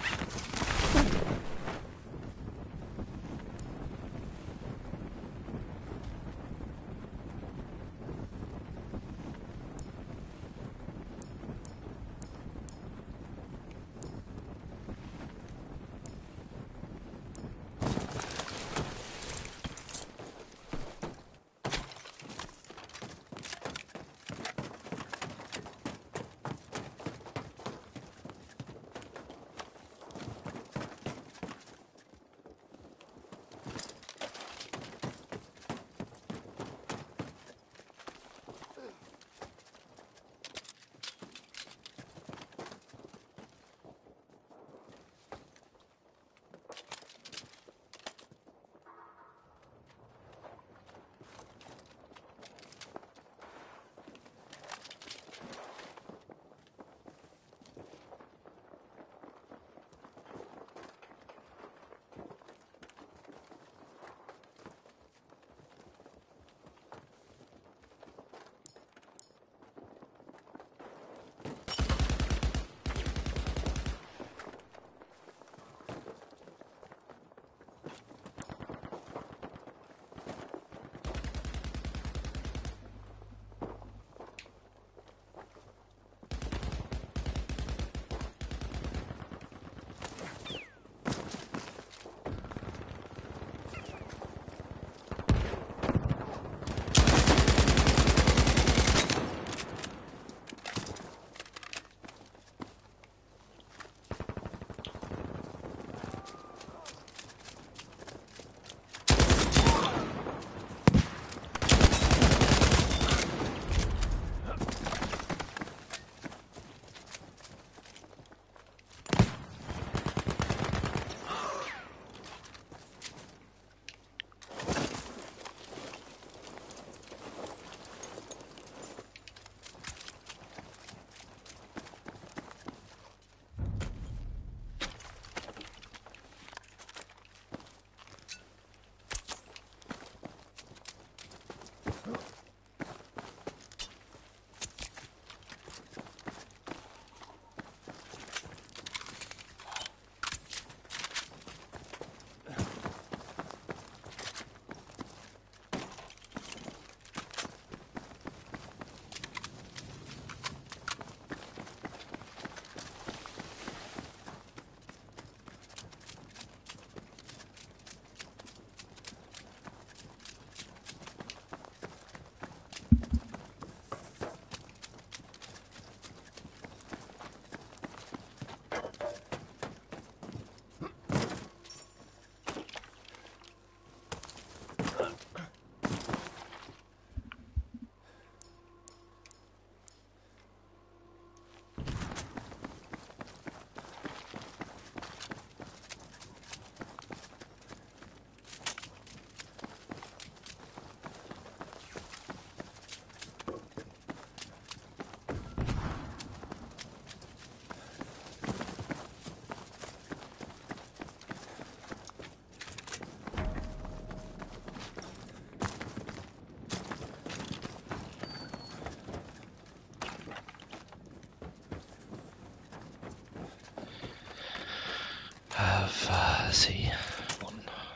See. One.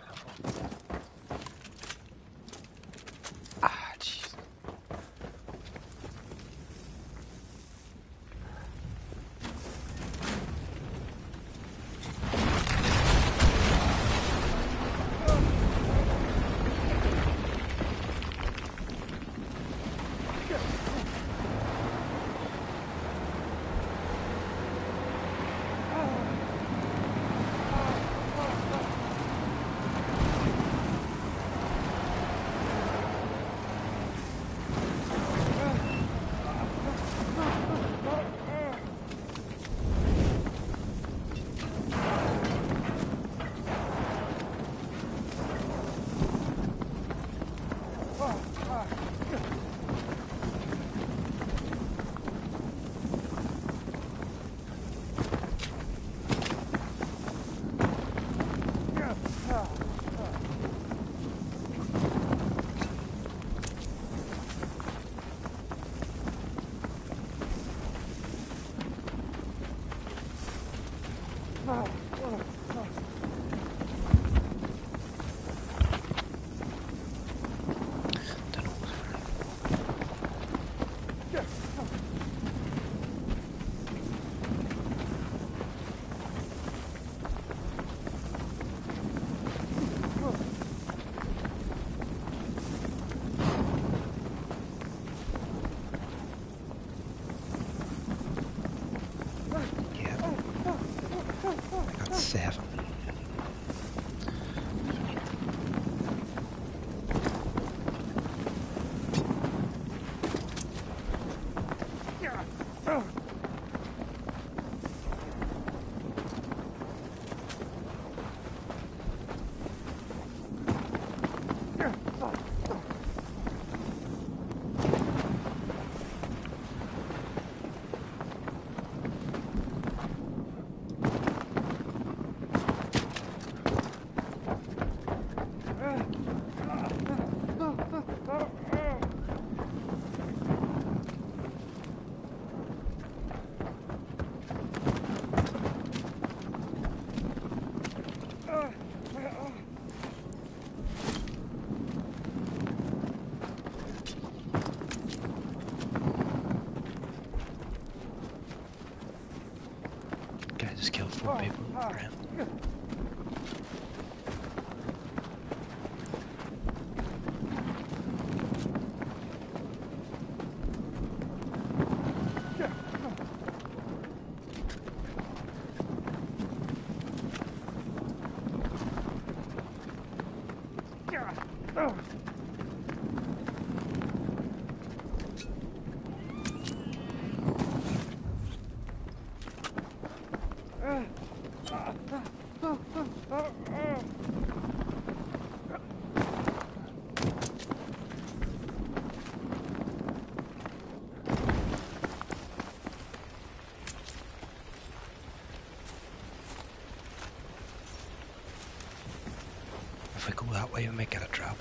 Ah, jeez. 7. Guy just killed 4 people. Grand. If we go that way, we might get a drop.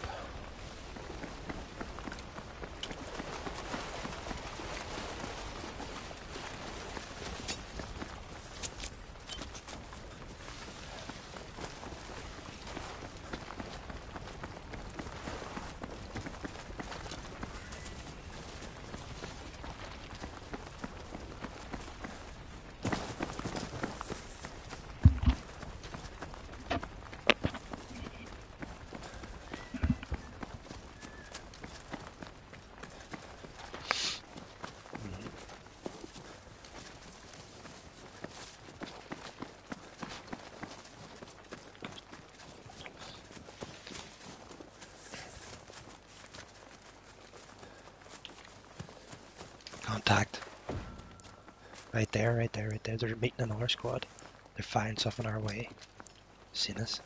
Contact. Right there, right there, right there. They're meeting another squad. They're firing stuff in our way. Seen us.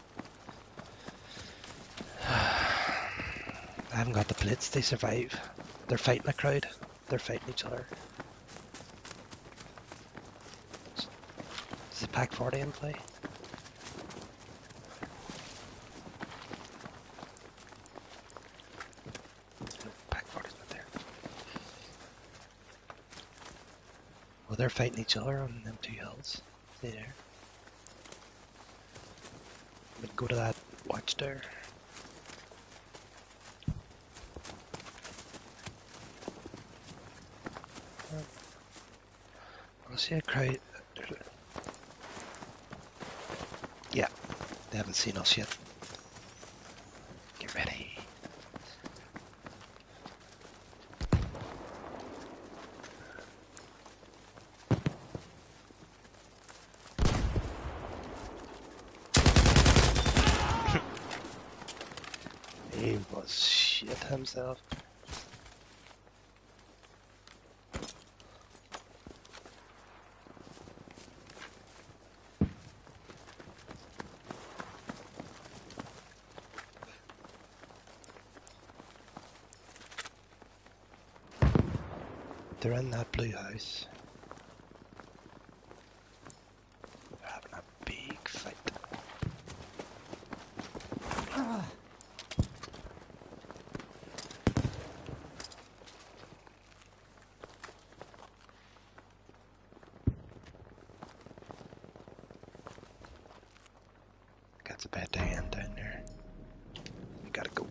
I haven't got the blitz, they survive. They're fighting a crowd. They're fighting each other. Is the Pack 40 in play? No, Pack 40's not there. Well, they're fighting each other on them 2 hills. Stay there. But go to that watchtower. I see a crowd. Yeah, they haven't seen us yet. Get ready. He was shit himself. They're in that blue house. They're having a big fight. Got a bad day down there. We gotta go.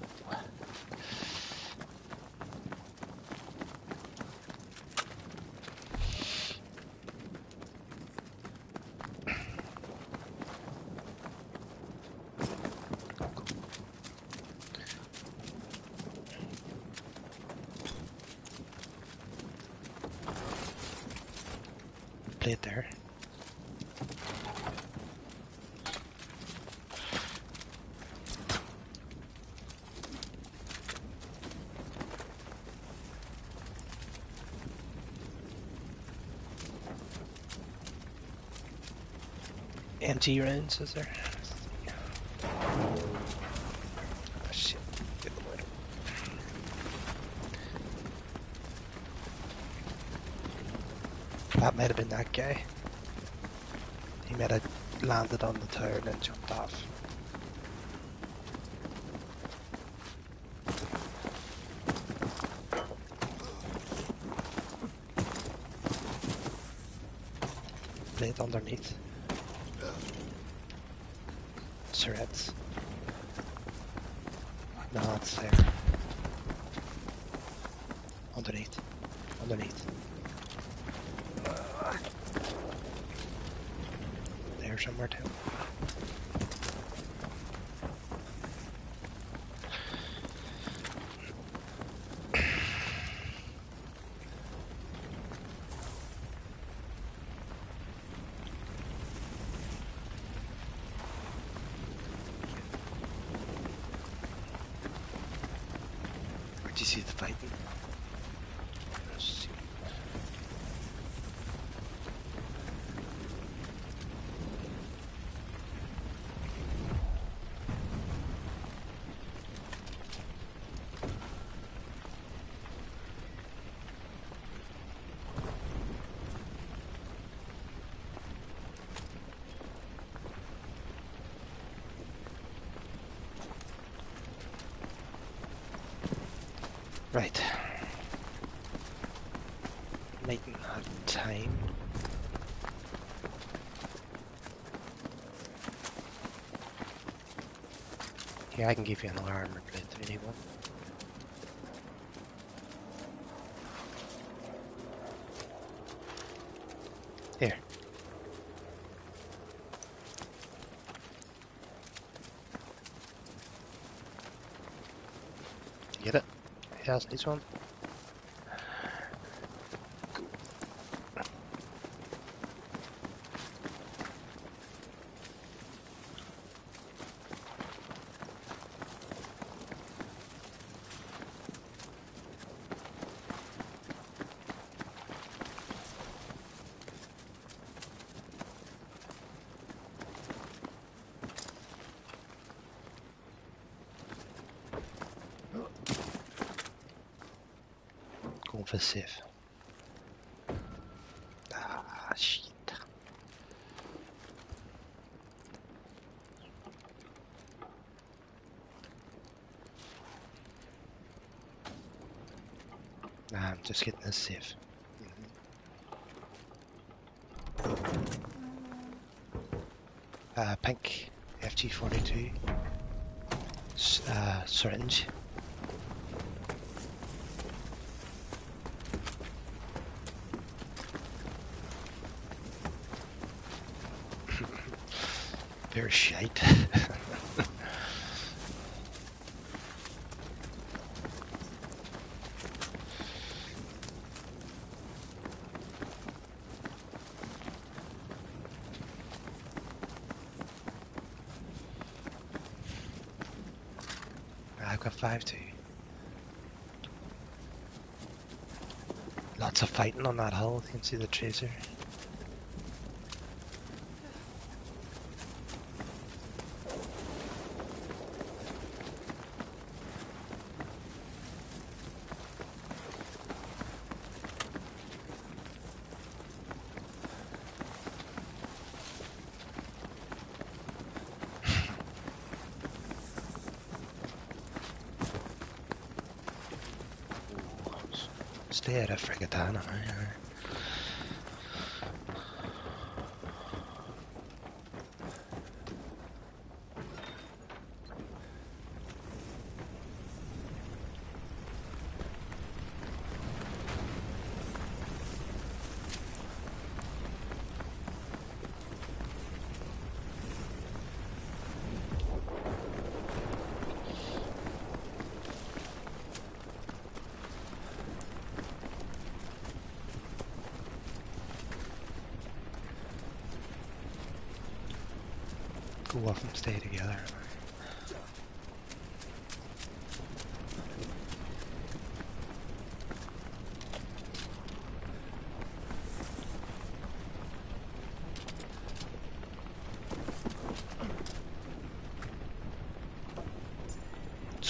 Play it there. empty rounds, is there? Oh shit, get the water. That might have been that guy. He might have landed on the tower and then jumped off. Blade underneath. Surrettes. No, it's there. Underneath. Underneath. There somewhere too. Where'd you see the fighting? Let's see. Right. Mightn't have time. Here, I can give you an armor plate if you need one. Here. You get it? Who else needs one? Going for safe. Ah, shit. Nah, I'm just getting this safe. Pink FG42 syringe. They're shite. I've got 5 too. Lots of fighting on that hill, you can see the tracer. Stay out of Frigatana, aye. Go off and stay together.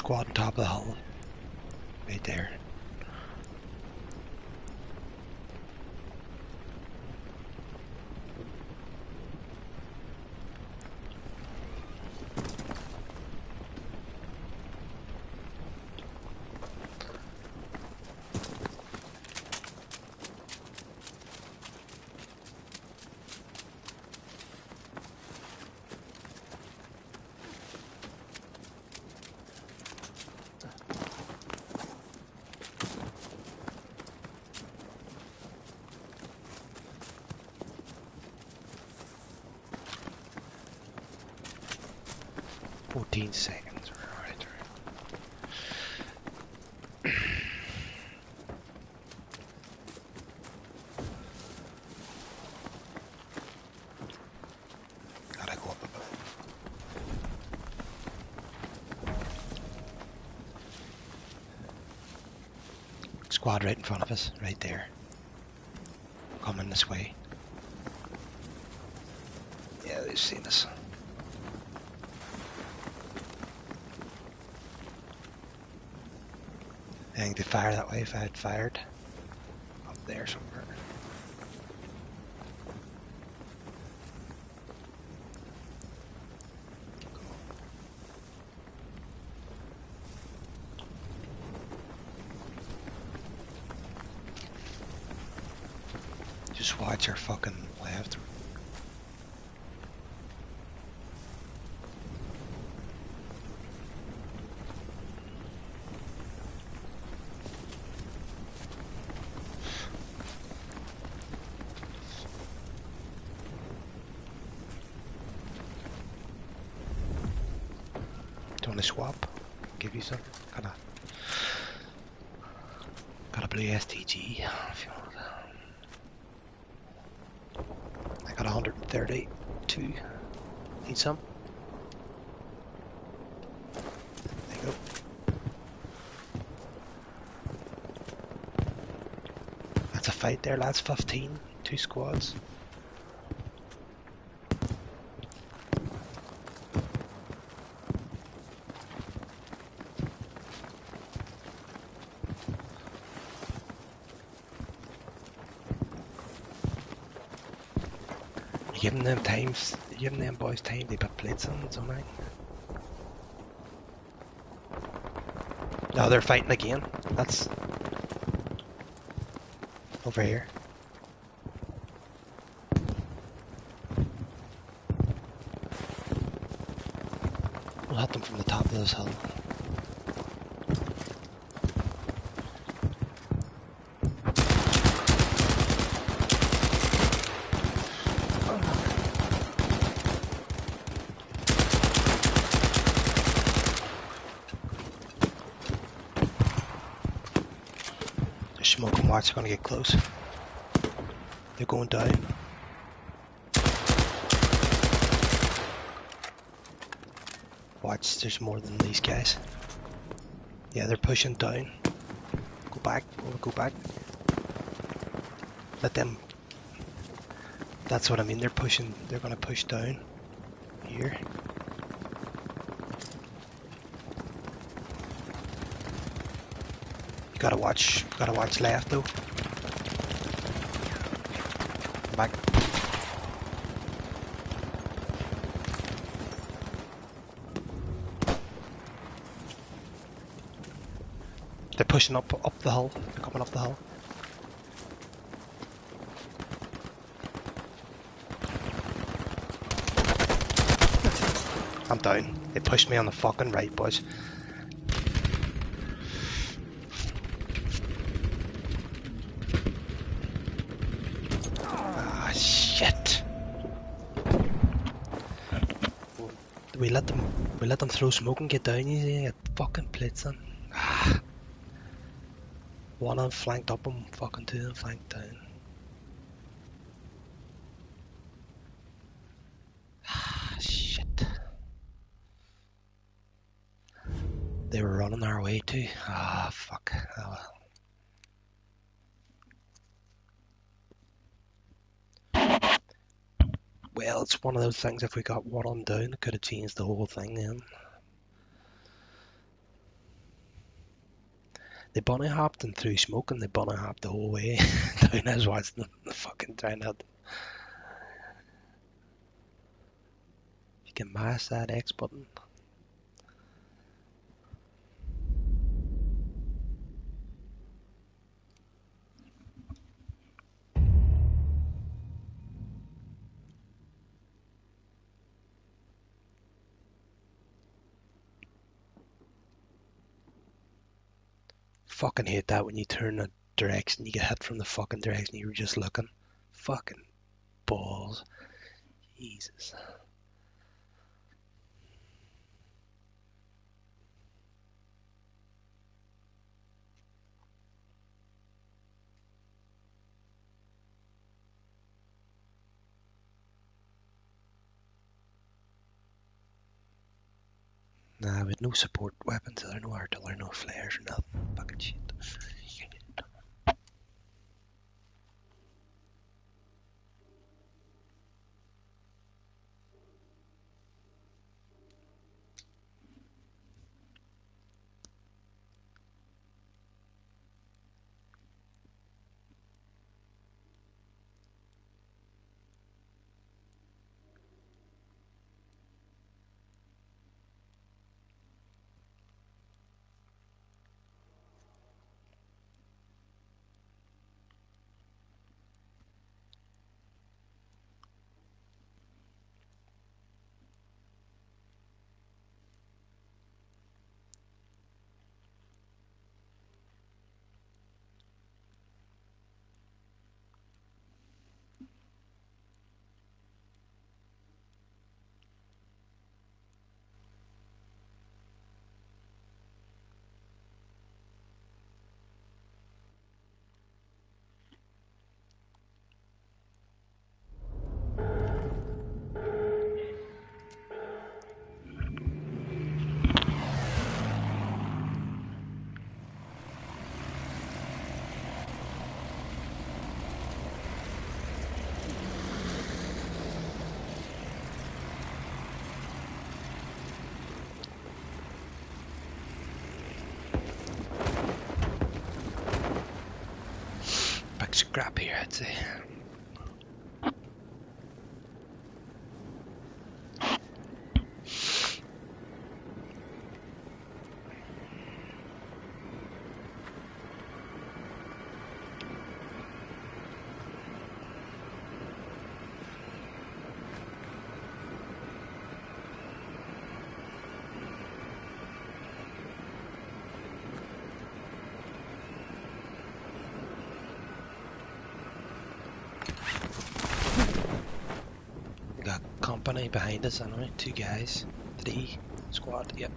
squad on top of the hill. Right there. Seconds. Right. Gotta go up a bit. Squad right in front of us, right there. Coming this way. Yeah, they've seen us. I think they fire that way if I had fired. Up there somewhere. Just watch our fucking left. Do you want to swap? Give you some? Got a blue STG if you want that. I got 132. Need some? There you go. That's a fight there, lads. 15. 2 squads. Giving them times, giving them boys time to put plates on, something. Now they're fighting again. That's over here. We'll hit them from the top of this hill. Smoke and watch, they're gonna get close. They're going down. Watch, there's more than these guys. Yeah, they're pushing down. Go back, go back. Let them. That's what I mean, they're pushing, they're gonna push down. Here. You gotta watch left though. Back. They're pushing up the hill. They're coming up the hill. I'm down. They pushed me on the fucking right, boys. Shit! We let them throw smoke and get down. You see, get fucking plates on. One of them flanked up and fucking 2 of them flanked down. Shit! They were running our way too. Fuck. Oh well. Well, it's one of those things, if we got one on down, it could have changed the whole thing then. They bunny hopped and threw smoke and they bunny hopped the whole way down. I was watching them fucking trying out. You can mash that X button. Fucking hate that when you turn the direction, you get hit from the fucking direction you were just looking. Fucking balls. Jesus. Nah, with no support weapons, there are no artillery, no flares or nothing. Fucking shit. Big scrap here, I'd say. Got company behind us anyway, 2 guys, 3 squad, yep.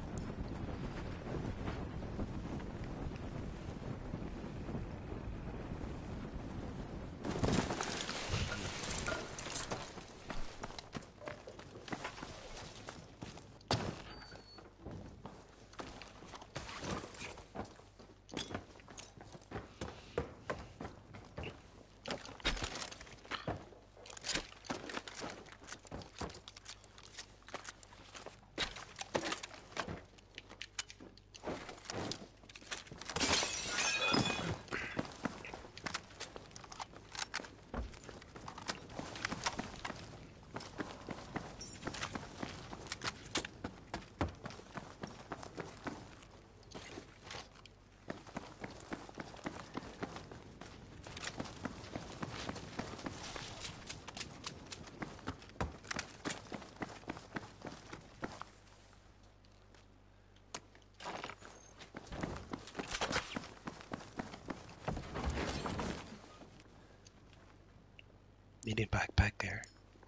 Needed backpack there.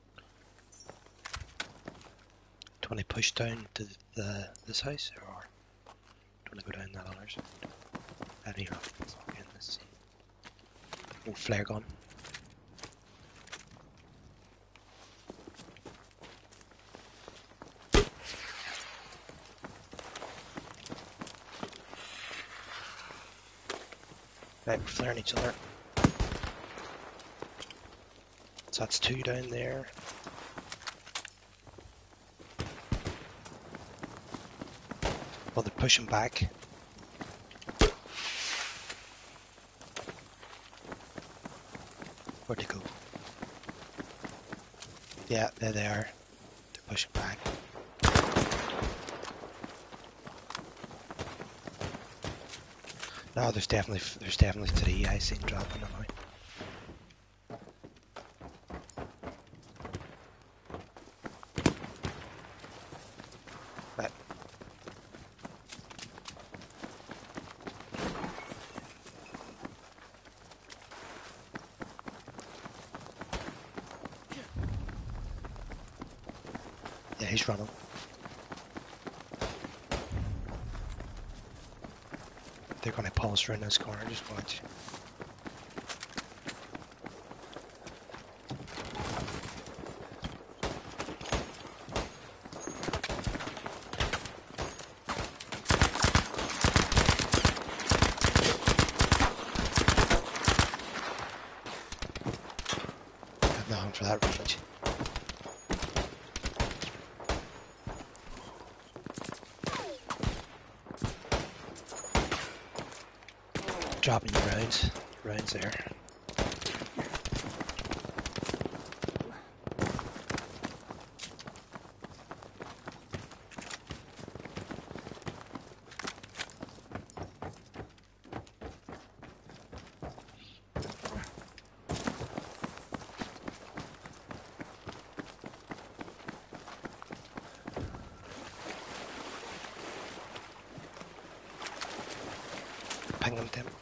Do you want to push down to this house, or do you want to go down that other side? I don't even fucking let's see. No flare gun. Right, we're flaring each other. So that's 2 down there. Well, they're pushing back. Where'd they go? Yeah, there they are. They're pushing back. No, there's definitely three I seen dropping them out. Right. Yeah, he's running. They're gonna pulse around this corner, just watch. Have nothing for that rifle. Dropping your rounds. Rounds there. Ping them, Tim.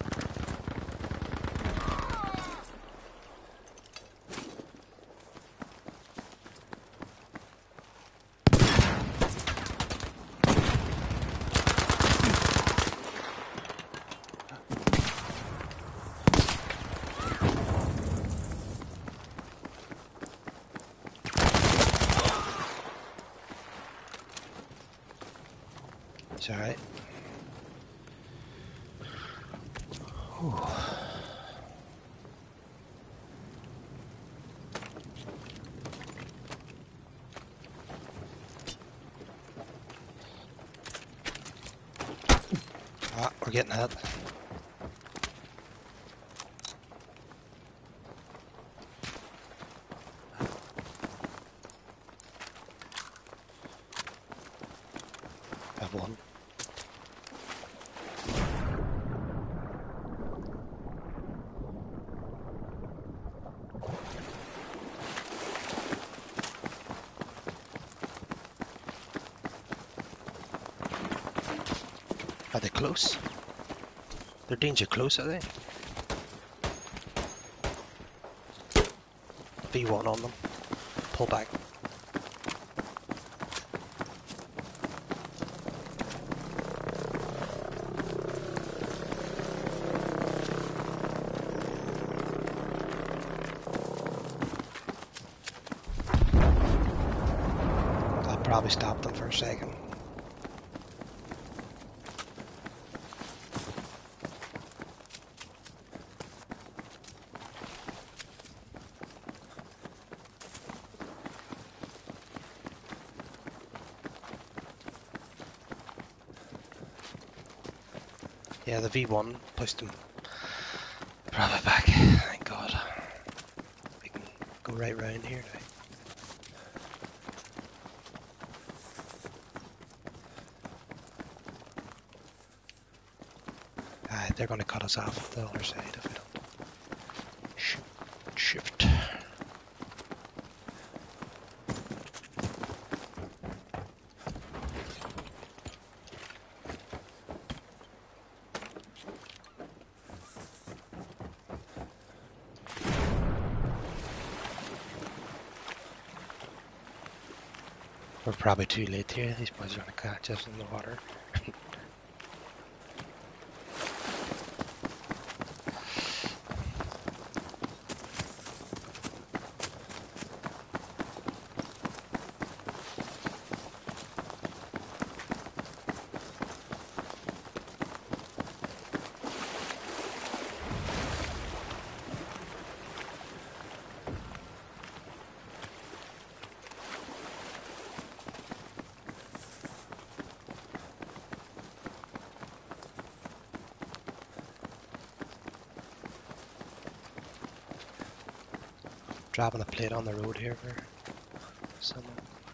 It's alright. Ah, we're getting hit. Have one. Are they close? They're danger close, are they? V1 on them. Pull back. I'll probably stop them for a second. Yeah, the V1 pushed them probably back. Thank God. We can go right round here now. They're going to cut us off the other side if we don't. Shift. We're probably too late here. These boys are going to catch us in the water. Dropping a plate on the road here for someone.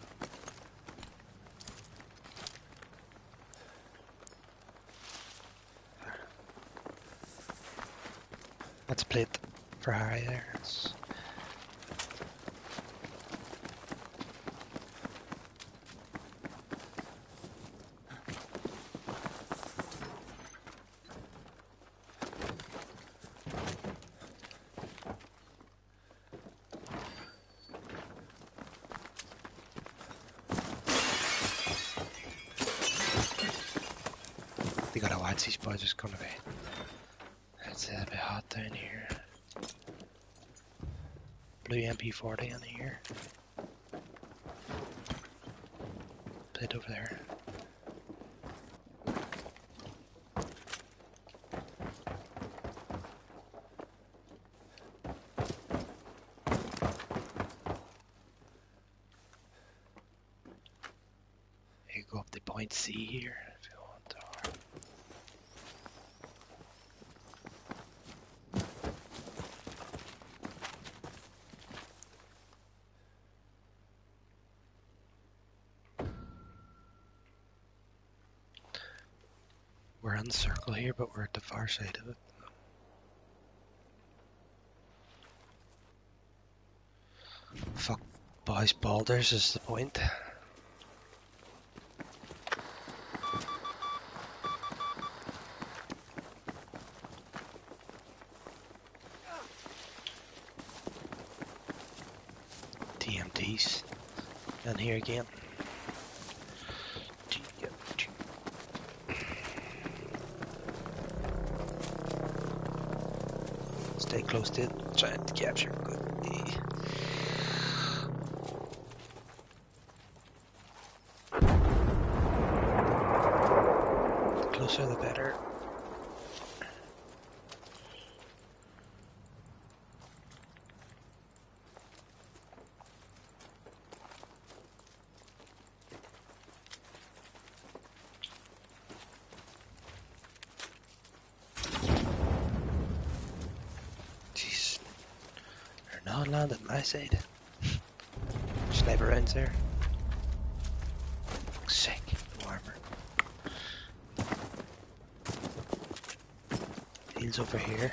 That's a plate for Harry there. They gotta watch these boys, it's gonna be. It's a bit hot down here. Blue MP40 in here. Plate over there. You go up the point C here if you want to. We're in the circle here, but we're at the far side of it. Fuck, boys, boulders is the point. TMTs. And here again. Stay close to it, trying to capture good. The closer the better. Not land at my side. Sniper rounds there. Sick. No armor. Heals over here.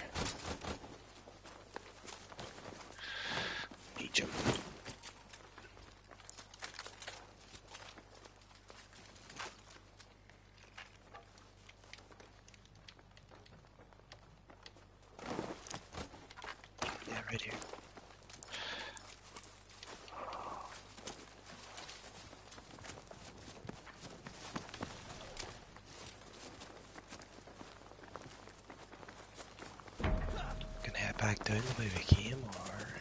Need him. Yeah, right here. Back down the way we came, or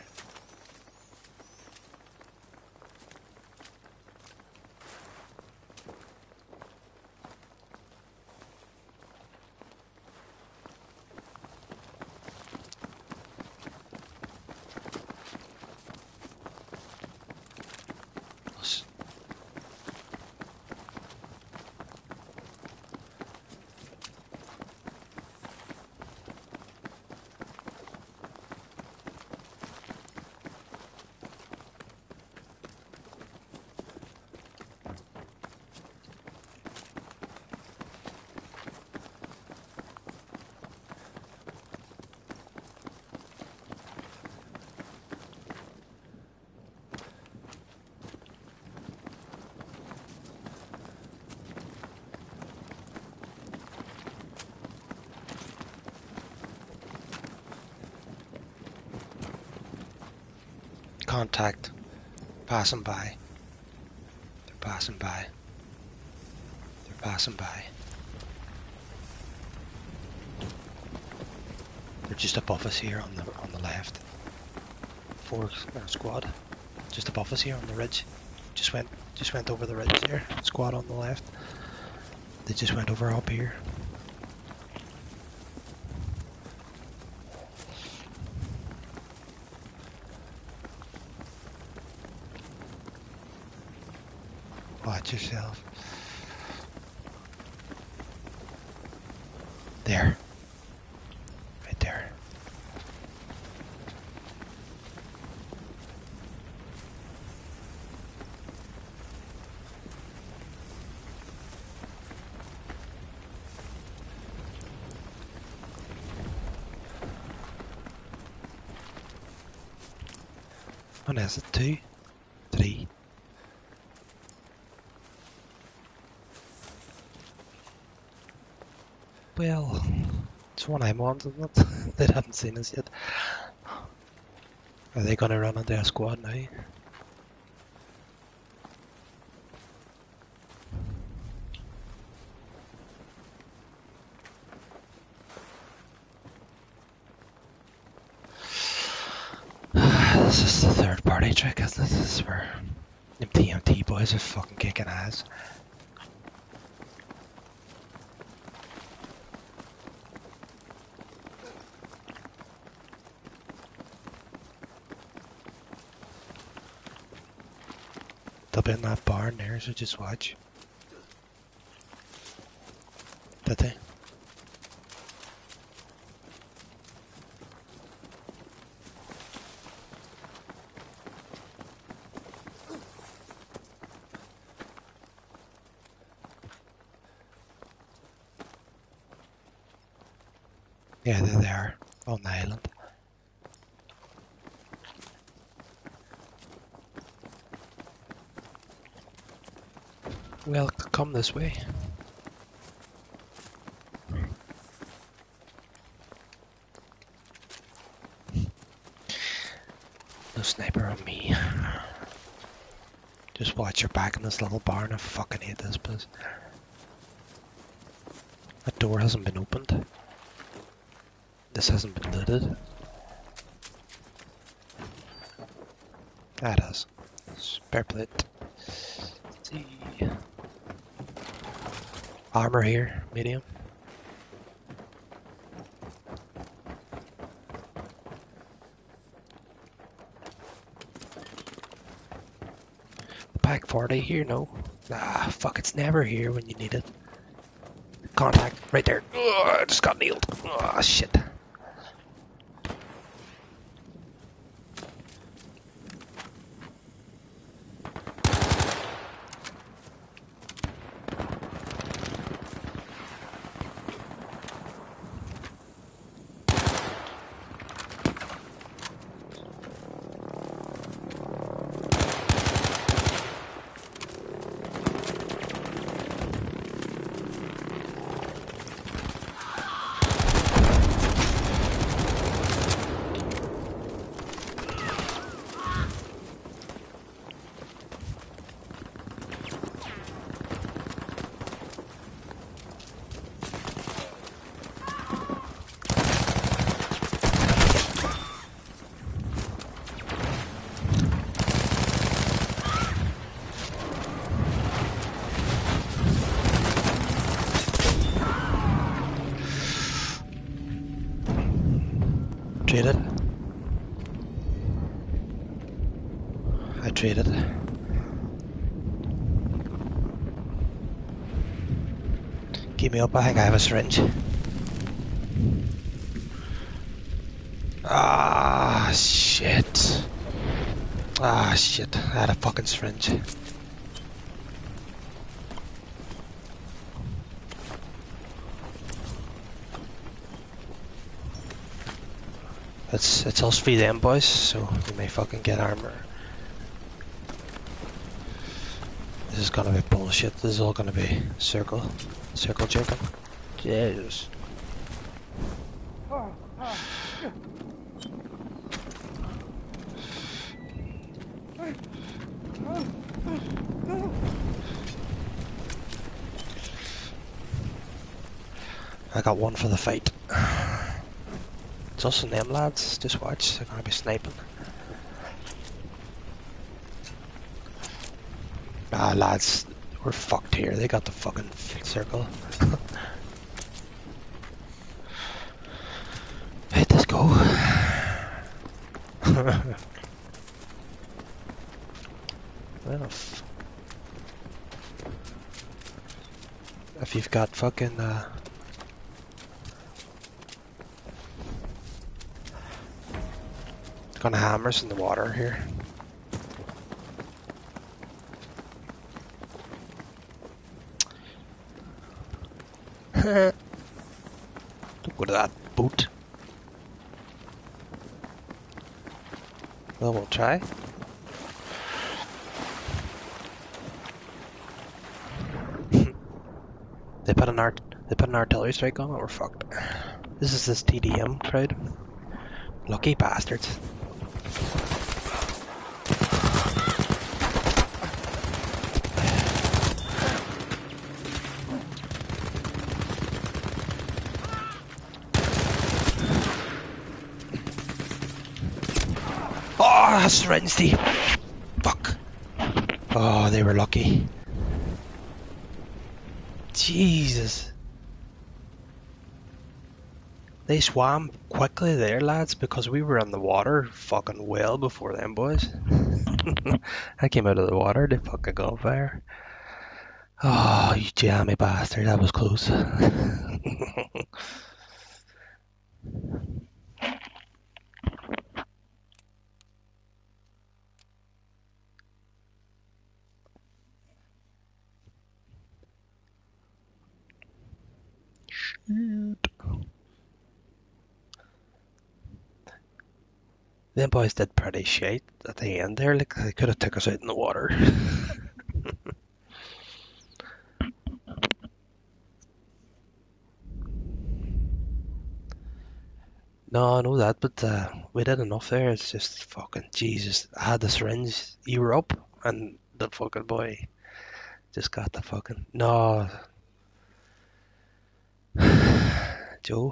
contact. Passing by. They're passing by. They're passing by. They're just above us here on the left. Squad. Just above us here on the ridge. Just went over the ridge there. Squad on the left. They just went over up here. Watch yourself. There. Right there. When is it? 2? 3? Well, it's one I'm on, isn't it? They haven't seen us yet. Are they gonna run into a squad now? This is the third party trick, isn't it? This is where them TMT boys are fucking kicking ass. They'll be in that barn there, so just watch. Did they? Yeah, they're there, on the island. Well, come this way. No sniper on me. Just watch your back in this little barn. I fucking hate this place. That door hasn't been opened. This hasn't been looted. That has. Spare plate. Let's see. Armor here, medium. Pack 40 here, no. Ah, fuck, it's never here when you need it. Contact, right there. Ugh, I just got nailed. Oh, shit. Traded. I traded. Keep me up, I think I have a syringe. Ah, shit. Ah, shit. I had a fucking syringe. It's us v them boys, so we may fucking get armor. This is gonna be bullshit. This is all gonna be circle jerking. Jesus. I got one for the fight. It's us and them lads, just watch, they're gonna be sniping. Ah lads, we're fucked here, they got the fucking circle. Right, let's go. Well, if you've got fucking gonna hammers in the water here. Don't go to that boat. Well, we'll try. They put an artillery strike on it, we're fucked. This is this TDM crowd. Lucky bastards. Oh, that's Wednesday. Fuck. Oh, they were lucky. Jesus. They swam quickly there, lads, because we were in the water fucking well before them boys. I came out of the water, they fucking got on fire. Oh, you jammy bastard, that was close. Shoot. Them boys did pretty shite at the end there, like they could have took us out in the water. No, I know that, but we did enough there. It's just fucking Jesus. I had the syringe. You were up, and the fucking boy just got the fucking no, Joe.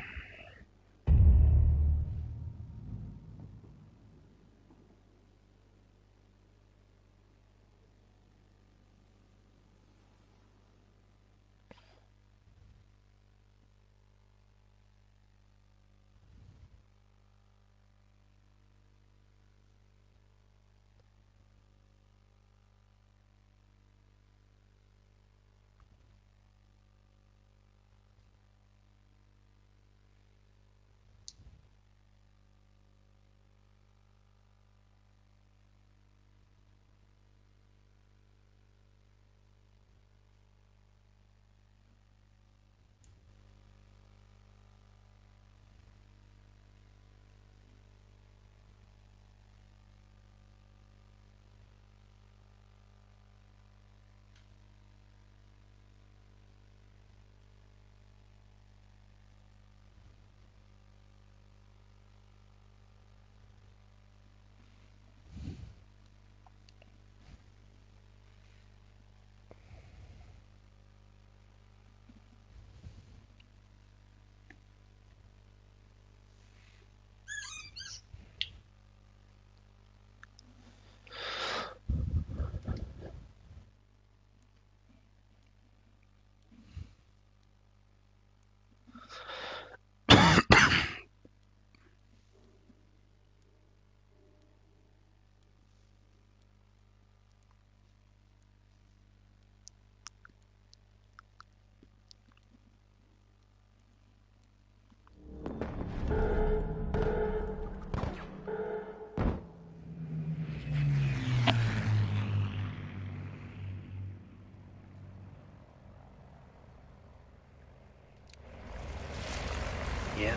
Yeah.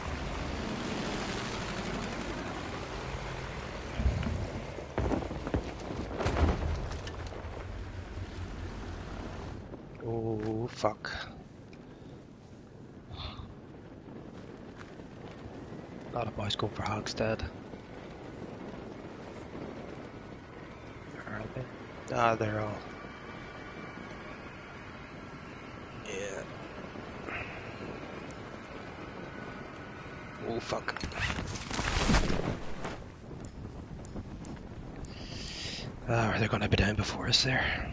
Oh fuck. A lot of boys going for Hogstead. Are they? Ah, they're all. Yeah. Oh fuck. Ah, they're gonna be down before us there.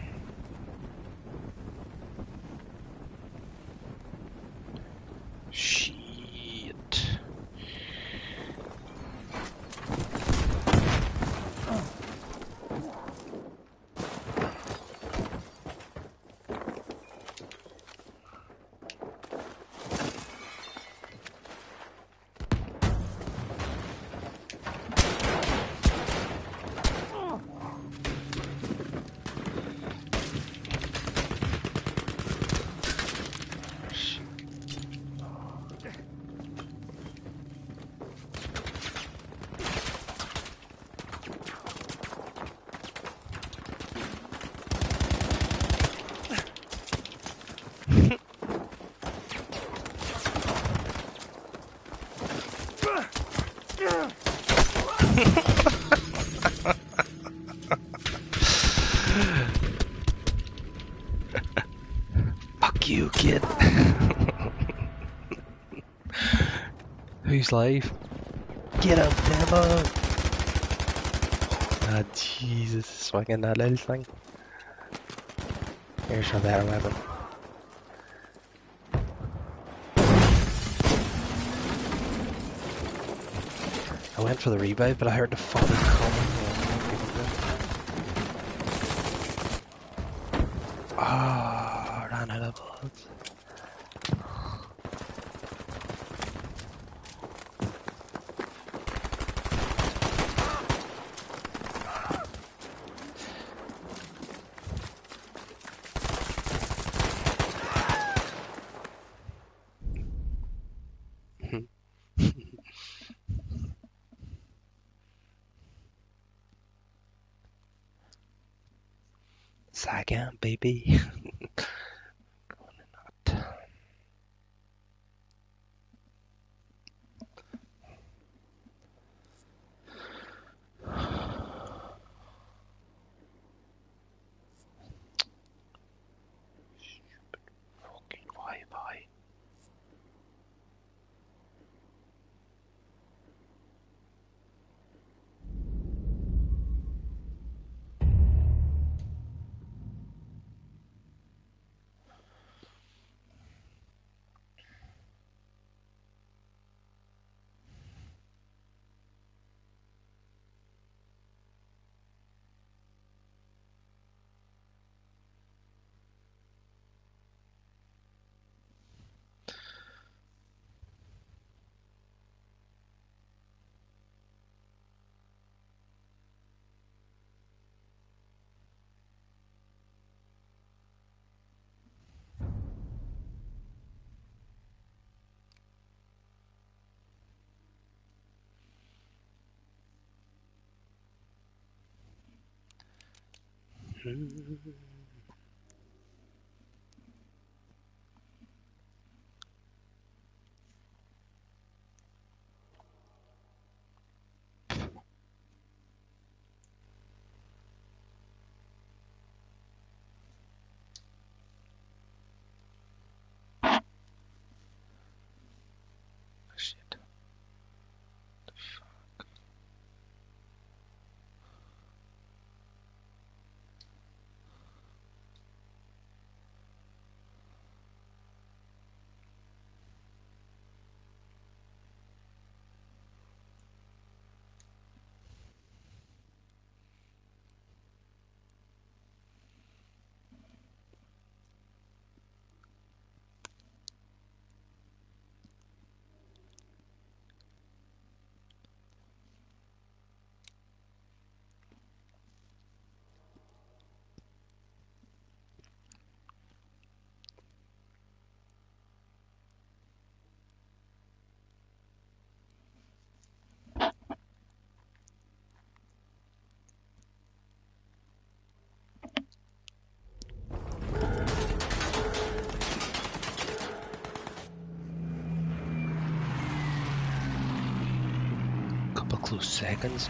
Shit. Fuck you, kid. Who's live? Get up, Demo! Ah, Jesus, swinging that little thing. Here's a better weapon. I went for the revive, but I heard the fucking coming. Ah, ran out of bullets. Second, baby. Fucking Wi-Fi. Shit. Couple close seconds.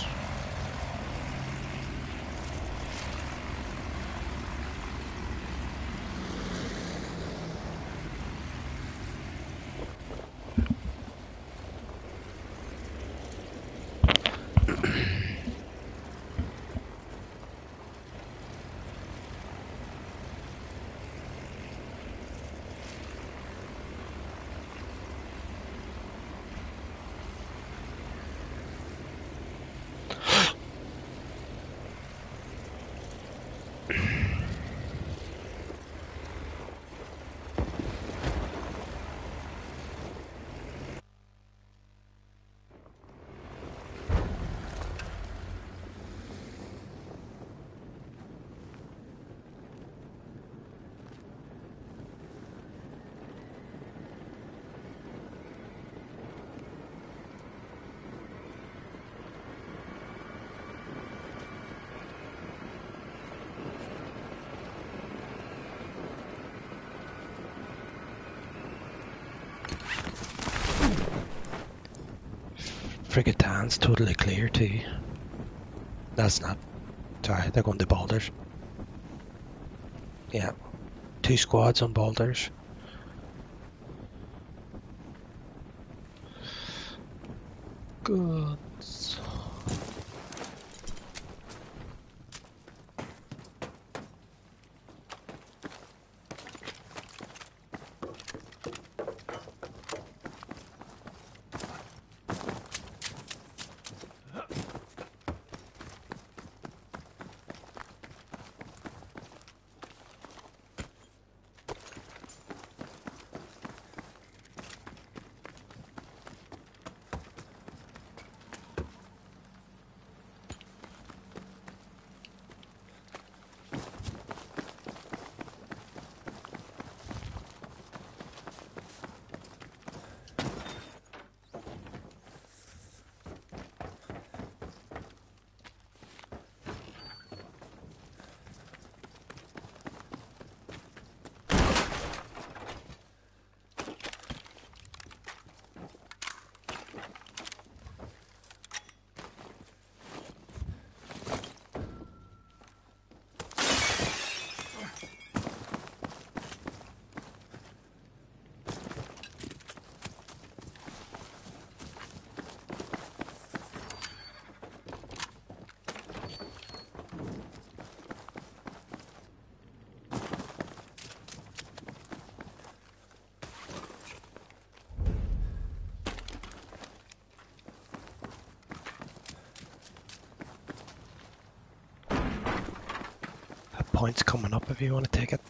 Frigatan's totally clear too. That's not. Sorry, they're going to boulders. Yeah. 2 squads on boulders. Good. Points coming up if you want to take it.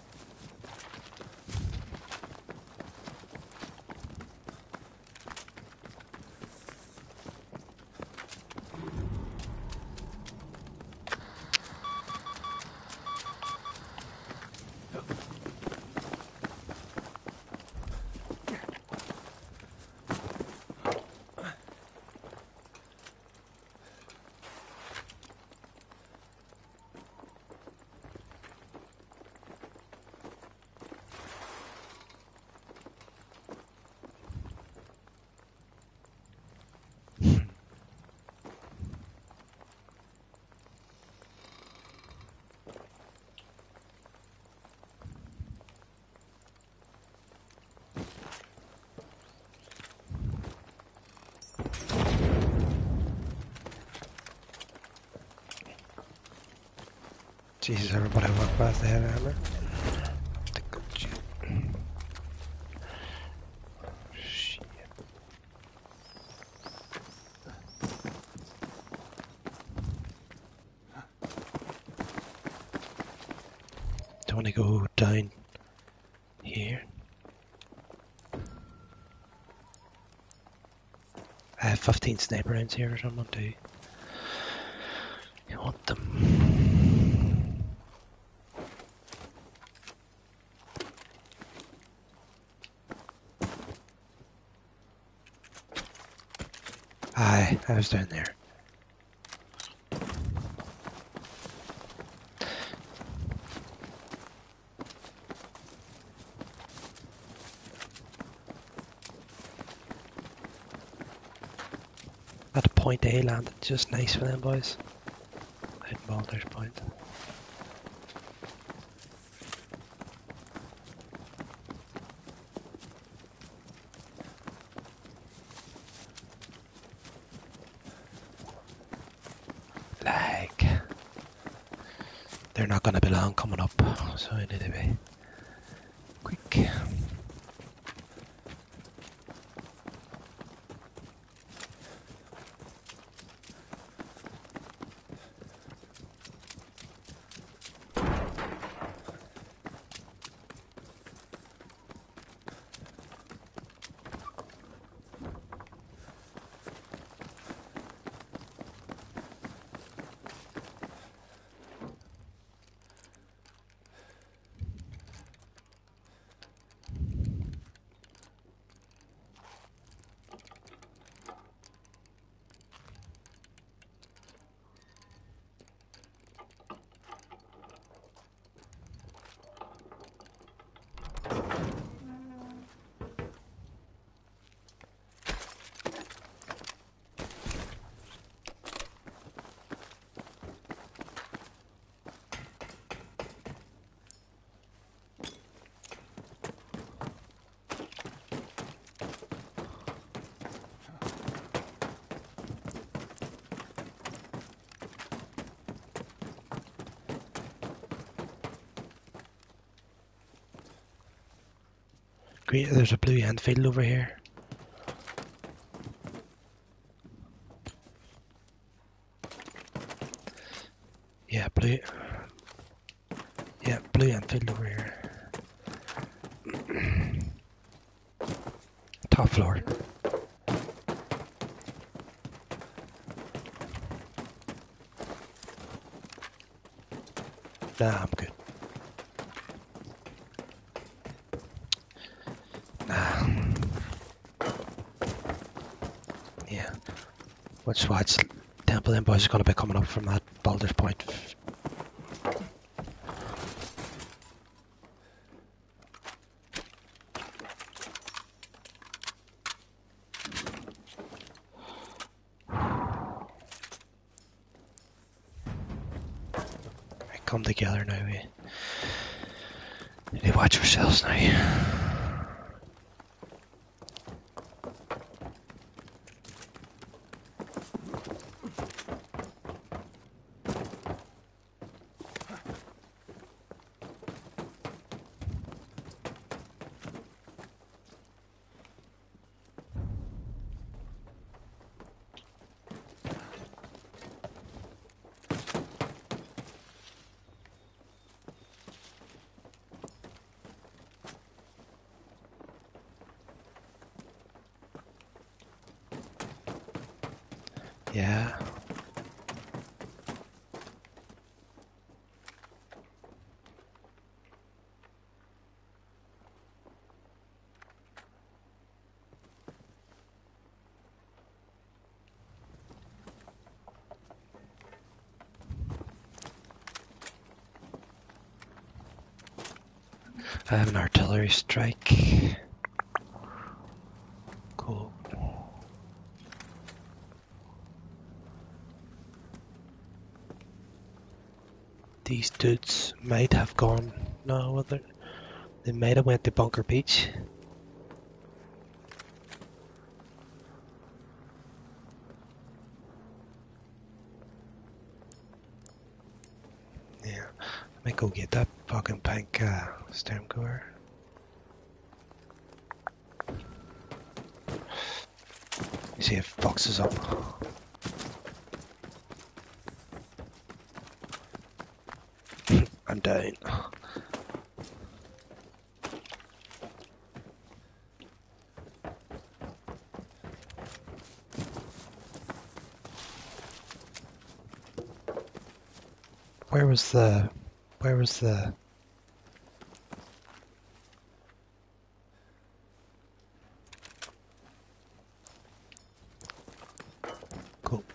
Jesus, everybody walk past the heavy hammer. The good shit. Shit. Do you want to go down here? I have 15 sniper rounds here or something too. You want them? Aye, I was down there. At a point A landed, just nice for them boys. Hidden Boulders Point. Like, they're not gonna be long coming up, so I need to be quick. Great, there's a blue Enfield over here. Yeah, blue. Yeah, blue Enfield over here. Top floor. Nah, I'm good. Nah. Yeah. Watch. Temple Boys is going to be coming up from that Baldur's Point. Right, come together now. We need to watch ourselves now. Yeah. I have an artillery strike. Cool. These dudes might have gone. No, they might have went to Bunker Beach. Yeah, I might go get that fucking pink Stormcore. See if Fox is up. I'm down. Where was the... Cool.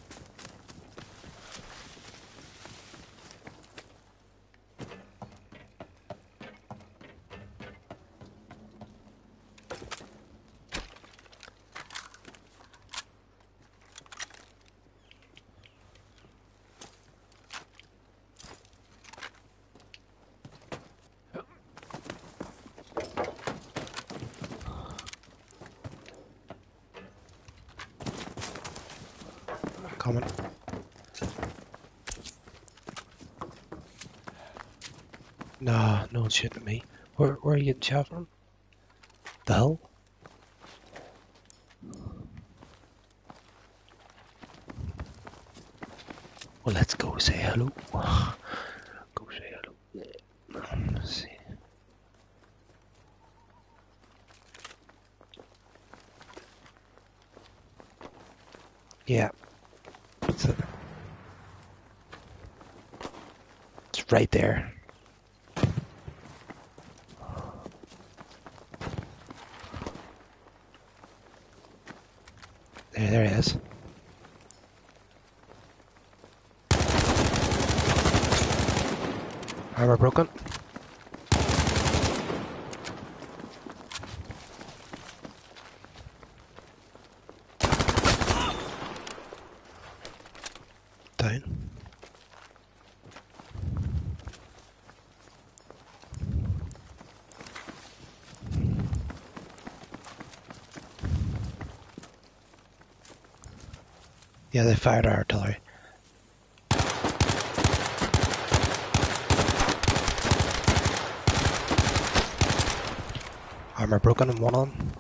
Coming. Nah, no one's shooting at me. Where are you getting shot from? The hell? Well, let's go say hello. Go say hello. Let's see. Yeah. It's right there. There it is. Armor broken. Down. Yeah, they fired our artillery. Armor broken in one of them.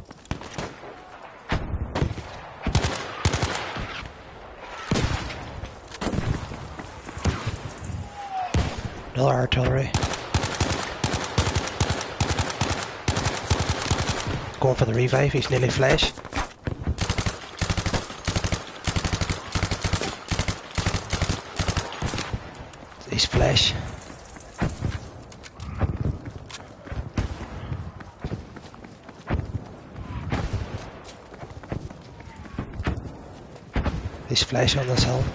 Another artillery. Going for the revive, he's nearly flesh. He's flesh. He's flesh on this hill.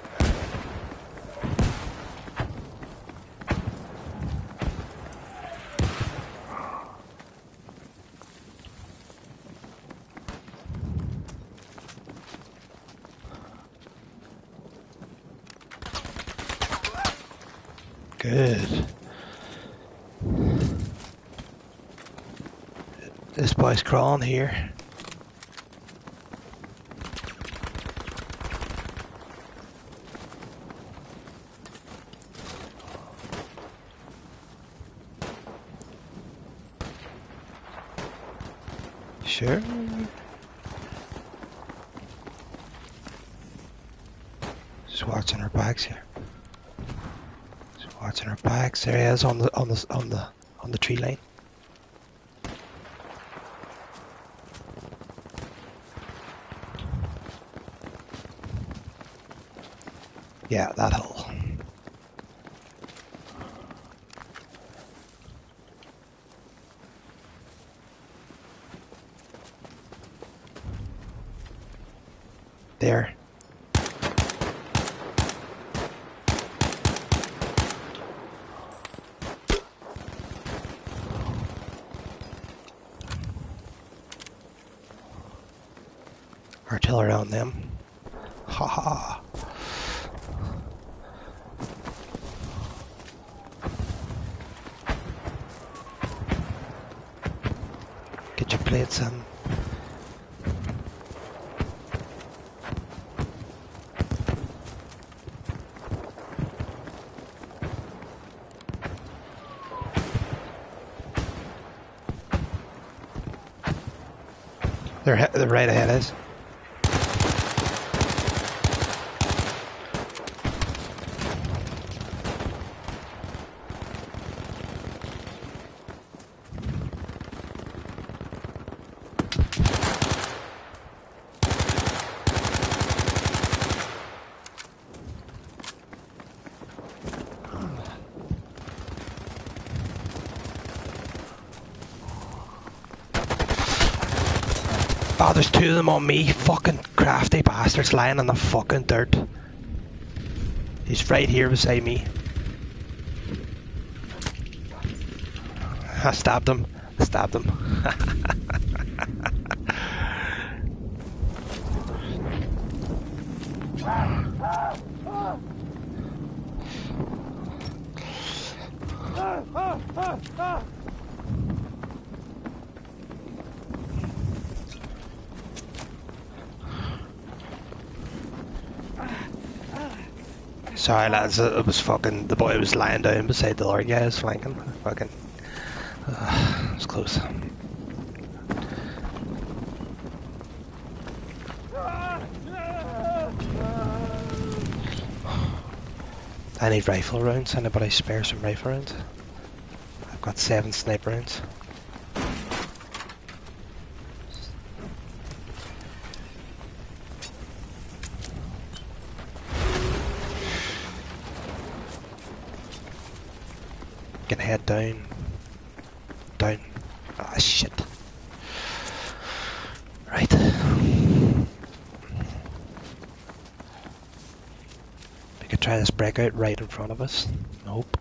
Good. This boy's crawling here. Sure. Just watching our backs here. Just watching our backs. There he is on the tree line. Yeah, that hole. There. Artillery on them. Ha ha. Get your plates in. They're right ahead of us. Oh, there's two of them on me. Fucking crafty bastards lying in the fucking dirt. He's right here beside me. I stabbed him. I stabbed him. Sorry lads, it was fucking, the boy was lying down beside the other guy was flanking. Fucking, it was close. I need rifle rounds. Anybody spare some rifle rounds? I've got 7 sniper rounds. Can head down. Down. Ah, shit. Right. We could try this breakout right in front of us. Nope.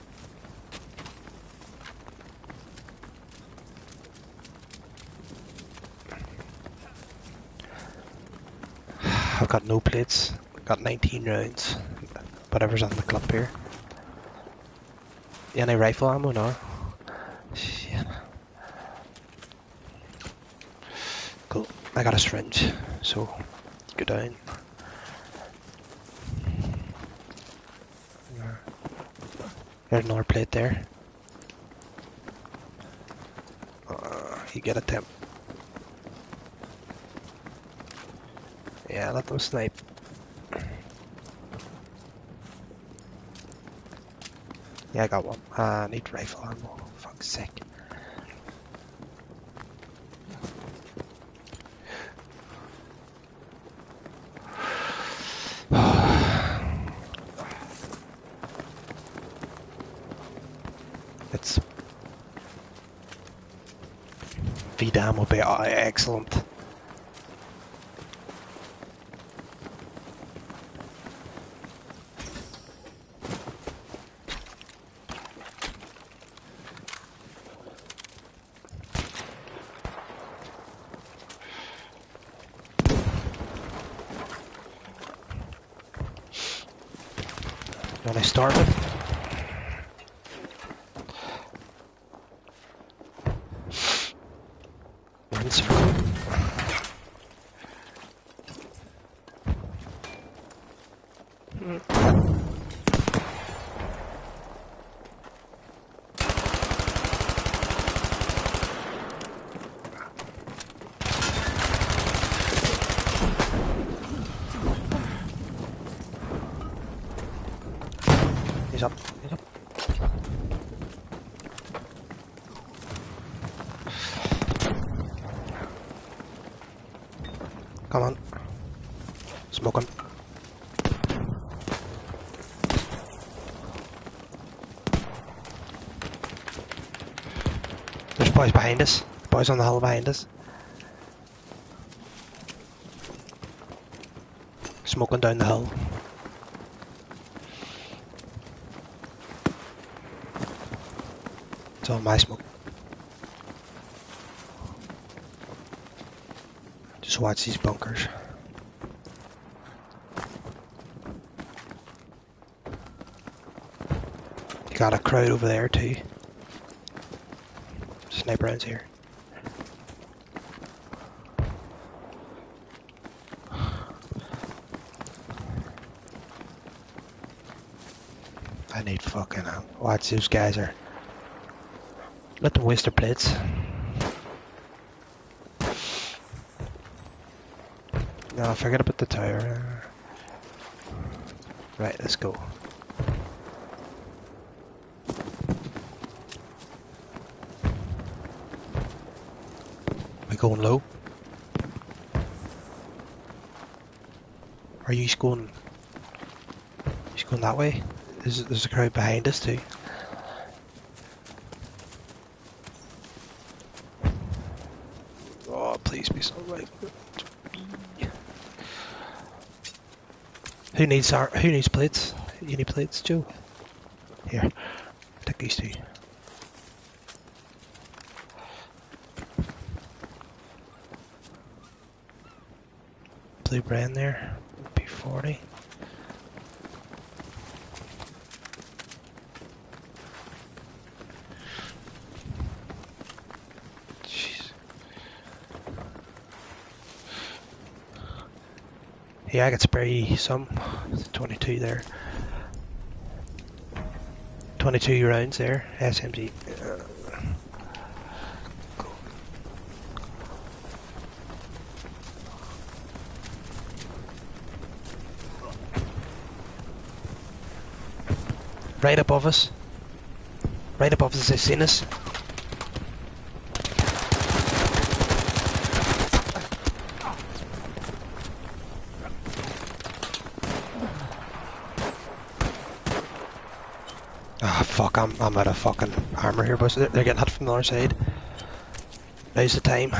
I've got no plates. I've got 19 rounds. Whatever's on the clip here. Any rifle ammo now? Shit. Cool. I got a syringe, so go down. There's another plate there. You get a temp. Yeah, let them snipe. Yeah, I got one. I need rifle ammo. Fuck's sake. It's VDAM will be excellent. When I started. We're in circle. He's up. He's up. Come on. Smoke him. There's boys behind us. Boys on the hill behind us. Smoking down the hill. It's all my smoke. Just watch these bunkers. You got a crowd over there too. Sniper rounds here. I need fucking watch those guys are. Let them waste their plates. No, forget about the tower. Right, let's go. We going low? Are you going? He's going that way. There's a crowd behind us too. Oh, please be so right. Who needs plates? You need plates, Joe? Here, take these two. Blue brand there, P40. Jeez. Yeah, I could spray some. 22 there. 22 rounds there, SMG. Cool. Right above us. Right above us, they've seen us. Ah, fuck, I'm out of fucking armor here, boys. They're getting hit from the other side. Now's the time.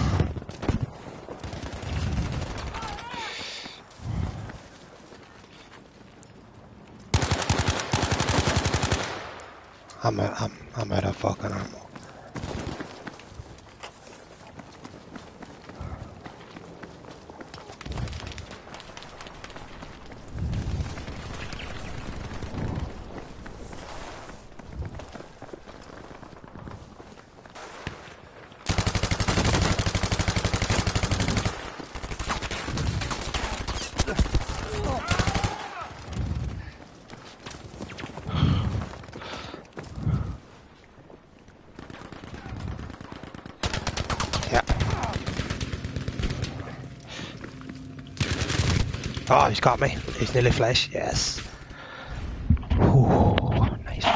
I'm out of fucking ammo. Oh, he's got me. He's nearly flesh. Yes. Ooh, nice.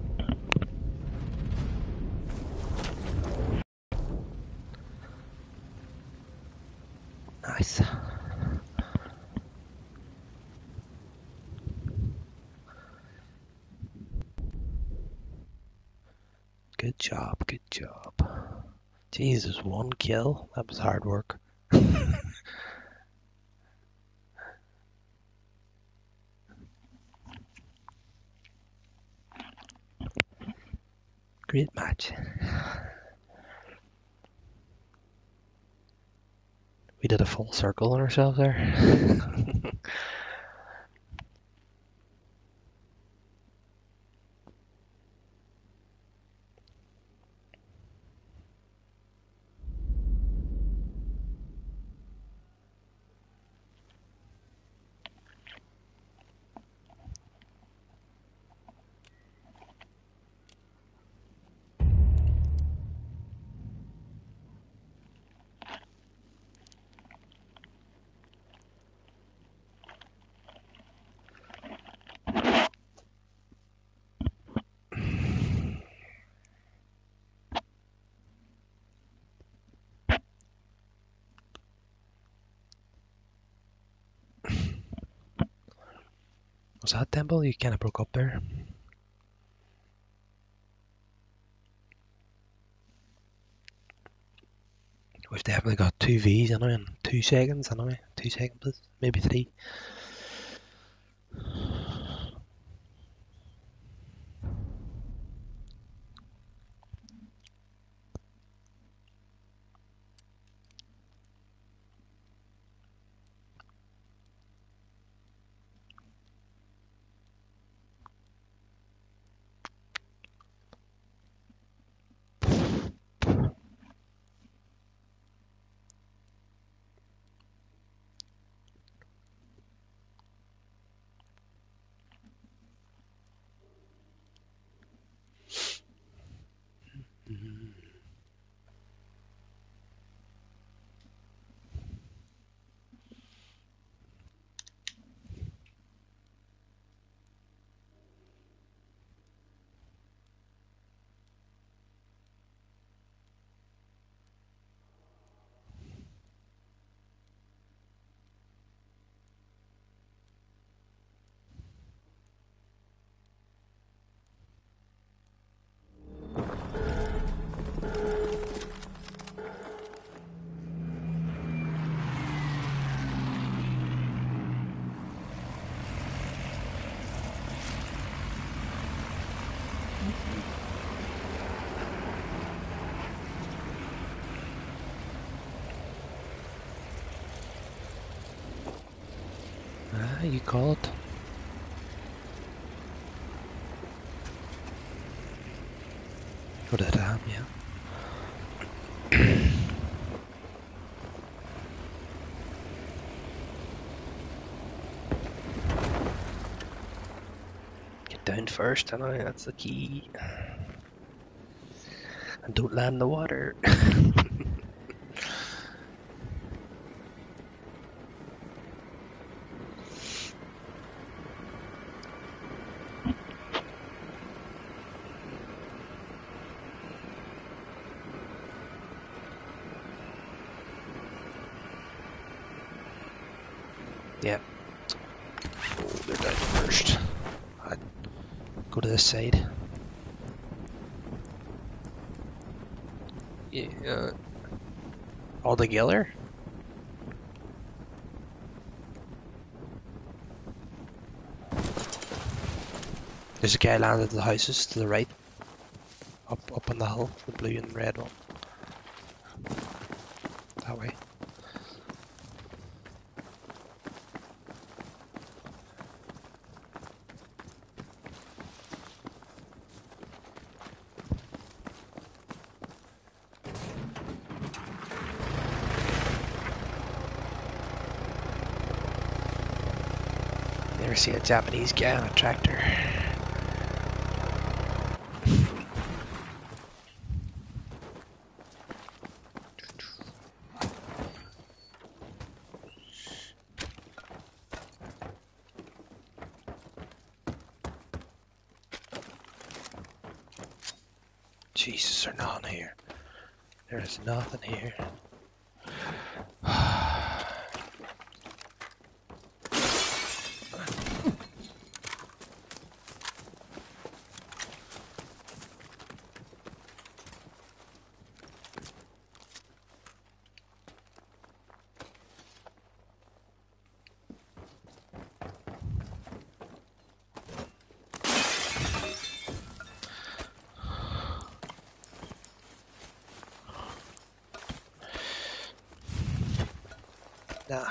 Nice. Good job, good job. Jesus, 1 kill? That was hard work. Great match. We did a full circle on ourselves there. Was that temple? You kind of broke up there. We've definitely got 2 Vs anyway, in 2 seconds anyway. 2 seconds, maybe 3. Ah, you call it. Go to the dam, yeah. Get down first, anyway, that's the key. And don't land in the water. Yeah. Oh, they're down first. I'd go to this side. Yeah. All together? There's a guy landed at the houses to the right. Up on the hill, the blue and red one. That way. Never seen a Japanese guy on a tractor. Jesus, there's nothing here. There's nothing here. Nah.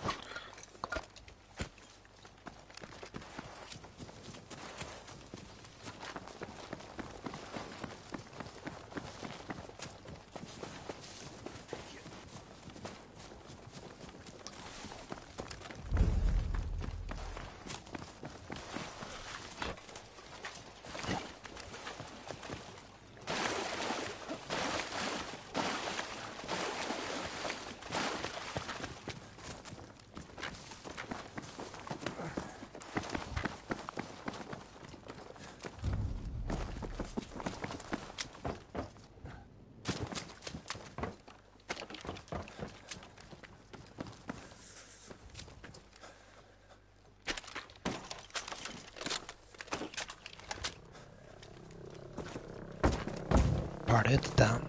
Part it's down.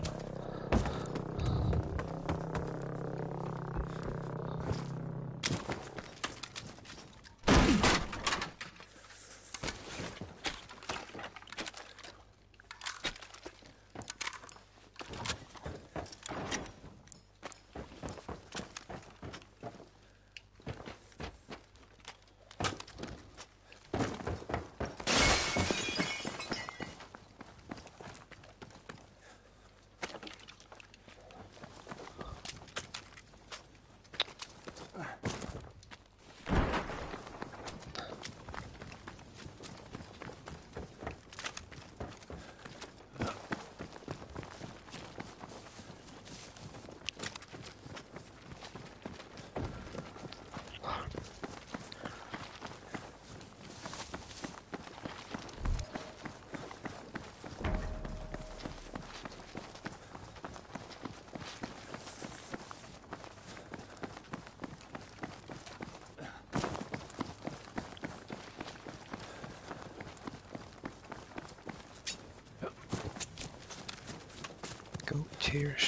Go, cheers.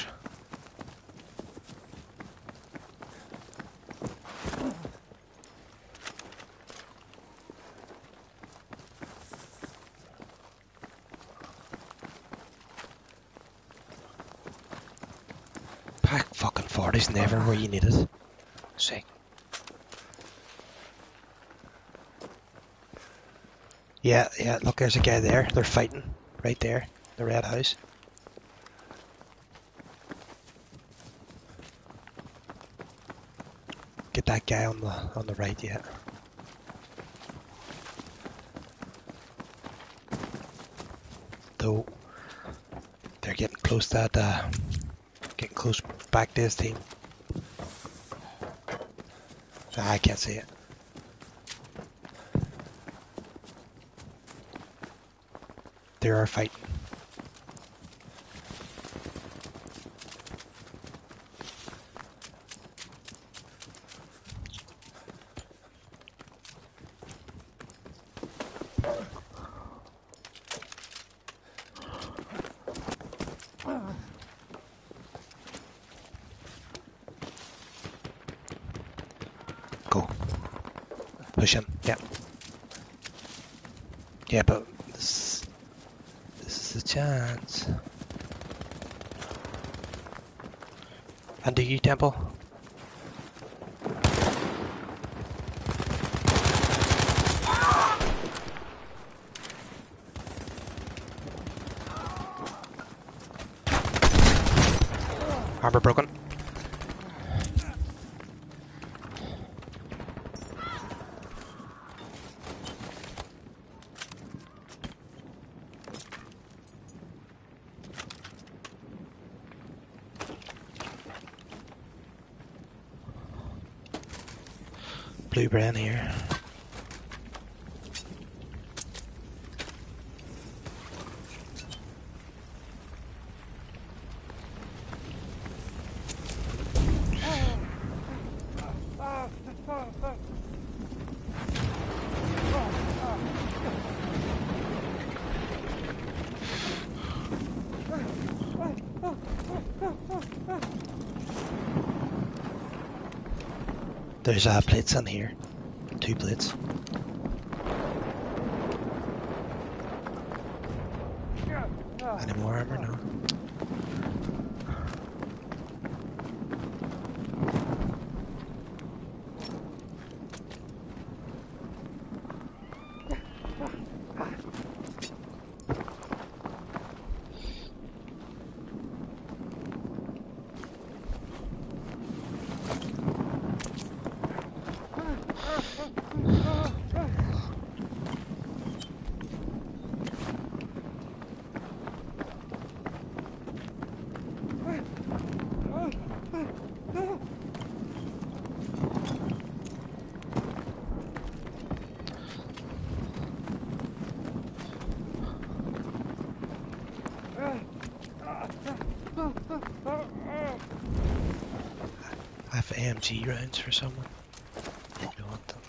Pack fucking 40s never where you need it. Sick. Yeah, look, there's a guy there. They're fighting. Right there. The red house. Get that guy on the right, yeah. Though they're getting close to that getting close back to his team. I can't see it. They are fighting. Go. Push him. Yeah. Yeah, but this is a chance. And do you, Temple? Armor broken. Blue brand here. There's plates in here. 2 plates. Any more armor? No. I have AMG rounds for someone. If you want them.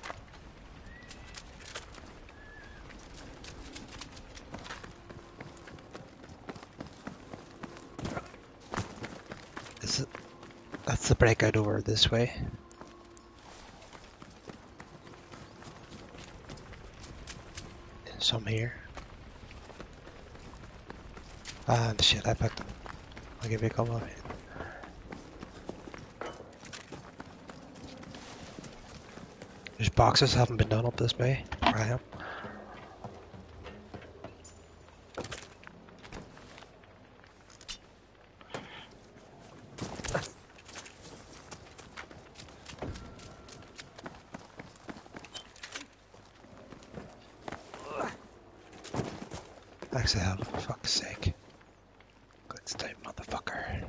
Is it? That's the breakout over this way. Some here. Ah, shit, I picked them. I'll give you a couple of it. There's boxes haven't been done up this way. Where I am. Exhale, for fuck's sake. Good time, motherfucker.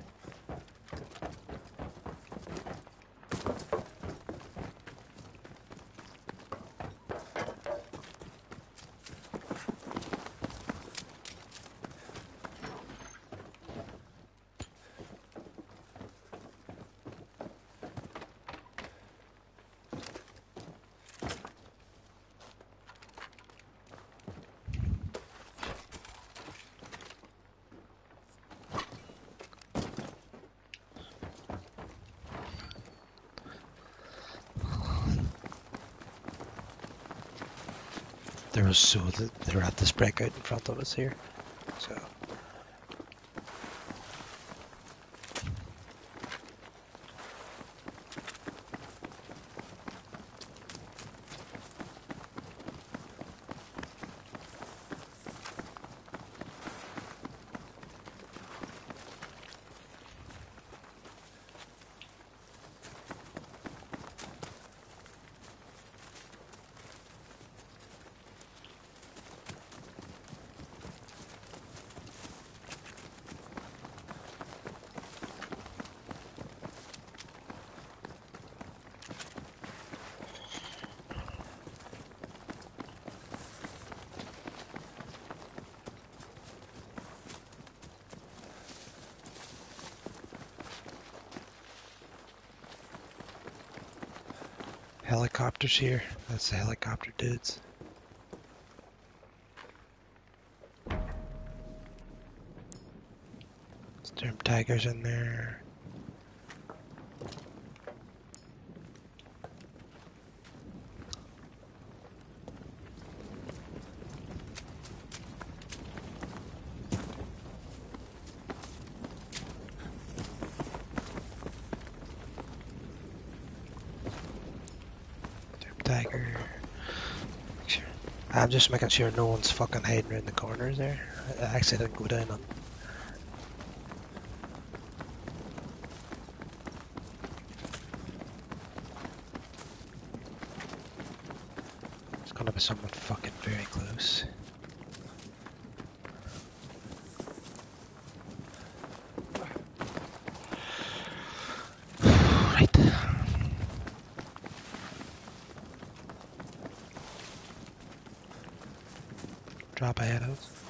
They're at this breakout in front of us here. So helicopters here. That's the helicopter dudes. Storm Tigers in there. Tiger. Sure. I'm just making sure no one's fucking hiding around the corners there. I actually didn't go down on. It's gonna be someone fucking very close. Right. Drop ahead of us.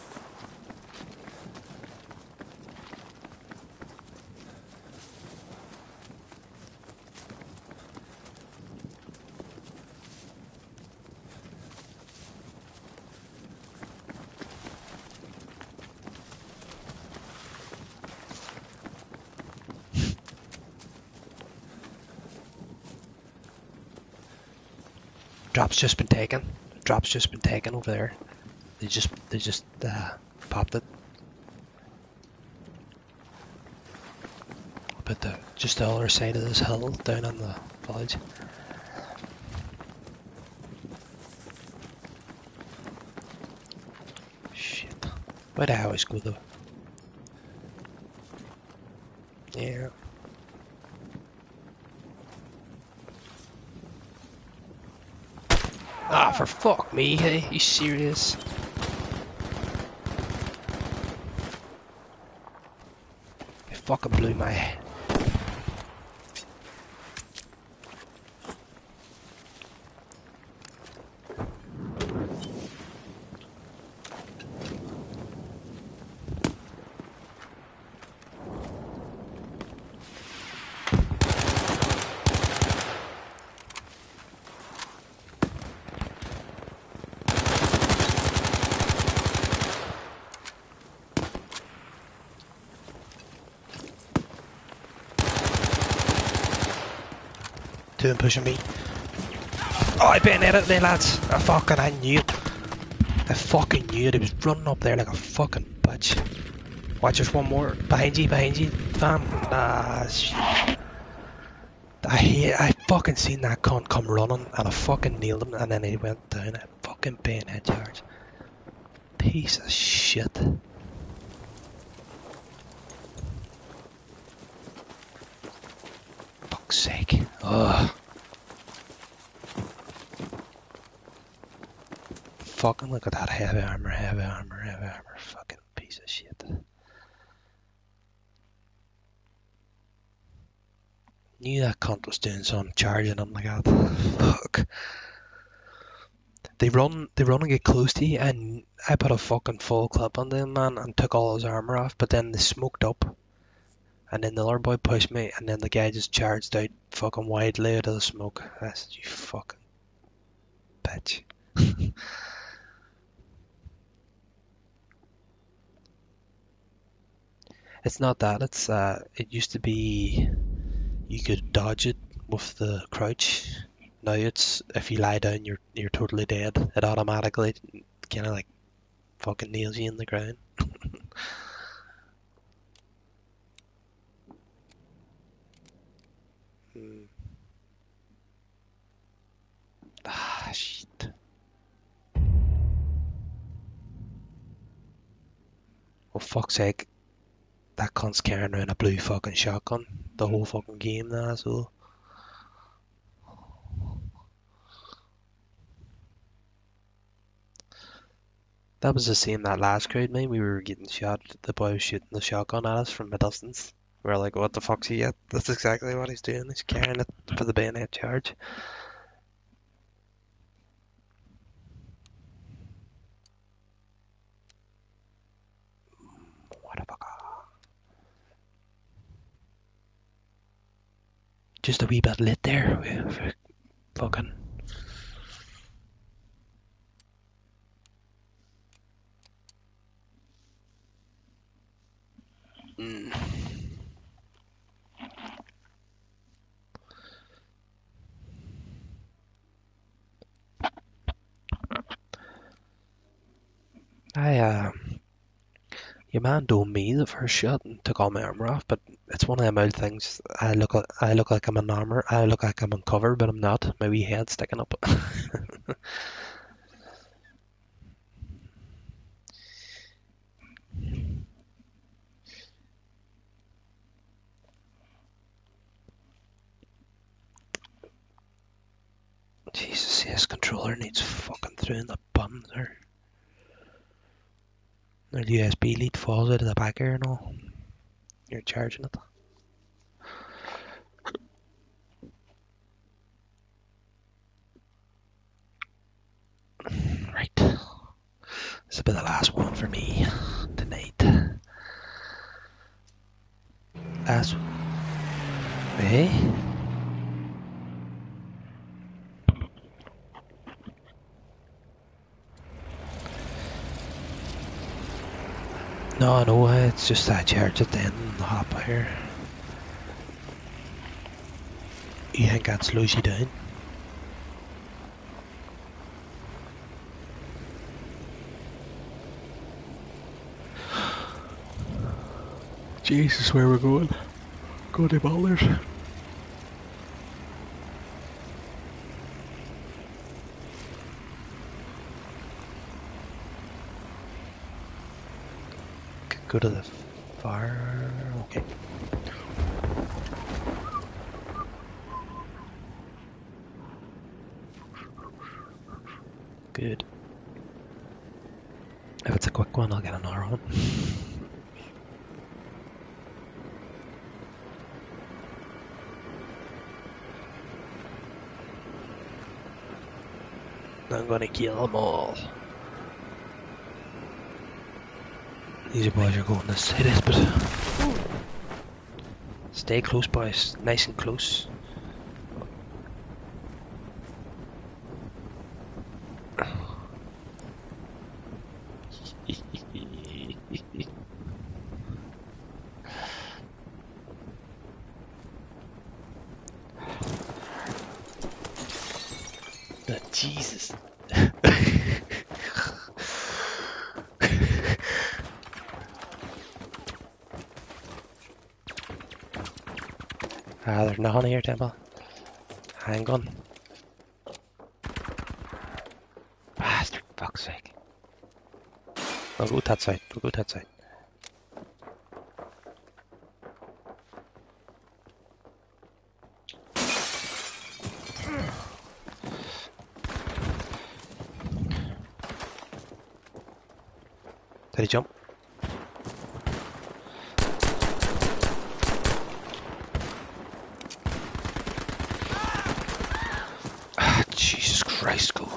Drop's just been taken. Drop's just been taken over there. They just popped it. But just the other side of this hill, down on the village. Shit. Why'd I always go though? Yeah. Ah, for fuck me, hey, you serious? It fucking blew my head. Two and pushing me. Oh, I bayoneted there, lads. I knew it. I fucking knew it. He was running up there like a fucking bitch. Watch, there's one more. Behind you, fam. Ah, shit. I fucking seen that cunt come running and I fucking nailed him and then he went down. I fucking bayonet charge. Piece of shit. Fuck's sake. Ugh. Fucking look at that heavy armor. Fucking piece of shit. Knew that cunt was doing some charging on like that. Fuck. They run and get close to you and I put a fucking full clip on them, man, and took all his armor off, but then they smoked up. And then the other boy pushed me, and then the guy just charged out fucking widely out of the smoke. I said, you fucking bitch. It's not that, it's it used to be you could dodge it with the crouch. Now it's if you lie down you're totally dead. It automatically kinda like fucking nails you in the ground. Ah, shit. For fuck's sake, that cunt's carrying around a blue fucking shotgun the whole fucking game now, so. That was the same that last crowd, mate. We were getting shot, the boy was shooting the shotgun at us from a distance. We were like, what the fuck's he at? That's exactly what he's doing, he's carrying it for the bayonet charge. What a fucker. Just a wee bit lit there. Fucking. Your man domed me the first shot and took all my armor off, but it's one of them old things. I look like I'm in armor. I look like I'm in cover, but I'm not. My wee head's sticking up. Jesus, this controller needs fucking through in the bum there. The USB lead falls out of the back here and all. You're charging it. Right. This will be the last one for me tonight. As hey? No, it's just I charge it then and hop here. You think that slows you down? Jesus, where we're going? Go to Boulders. Go to the fire. Okay. Good. If it's a quick one, I'll get another one. I'm gonna kill them all. These boys are going to say this, but stay close, boys. Nice and close. Jesus. There's nothing here, Temple. Hang on. Bastard, fuck's sake. We'll go that side, we'll go that side. Did he jump? Ah, Jesus Christ, go.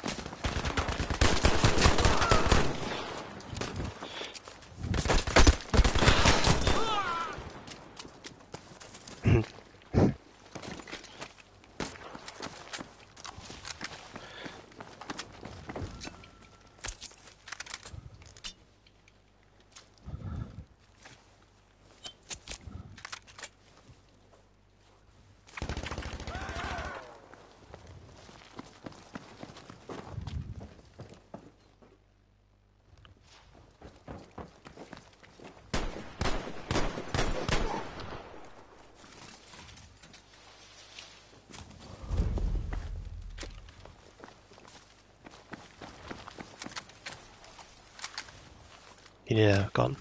You need a gun?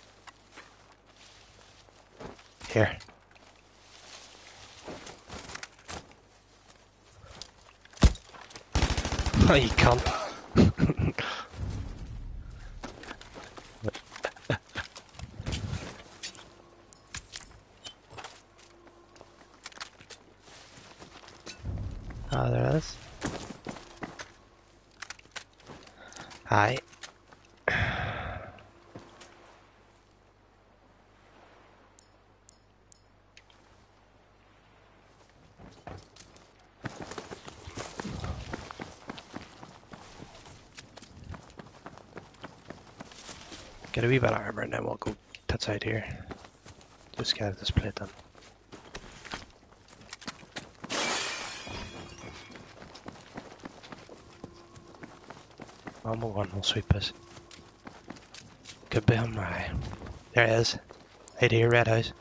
Here. Oh, you can't. Ah, there it is. Hi. Get a wee bit of armor and then we'll go that side here. Just get this plate done. Ammo one will sweep us. Could be on my. There it is. Right here, red house.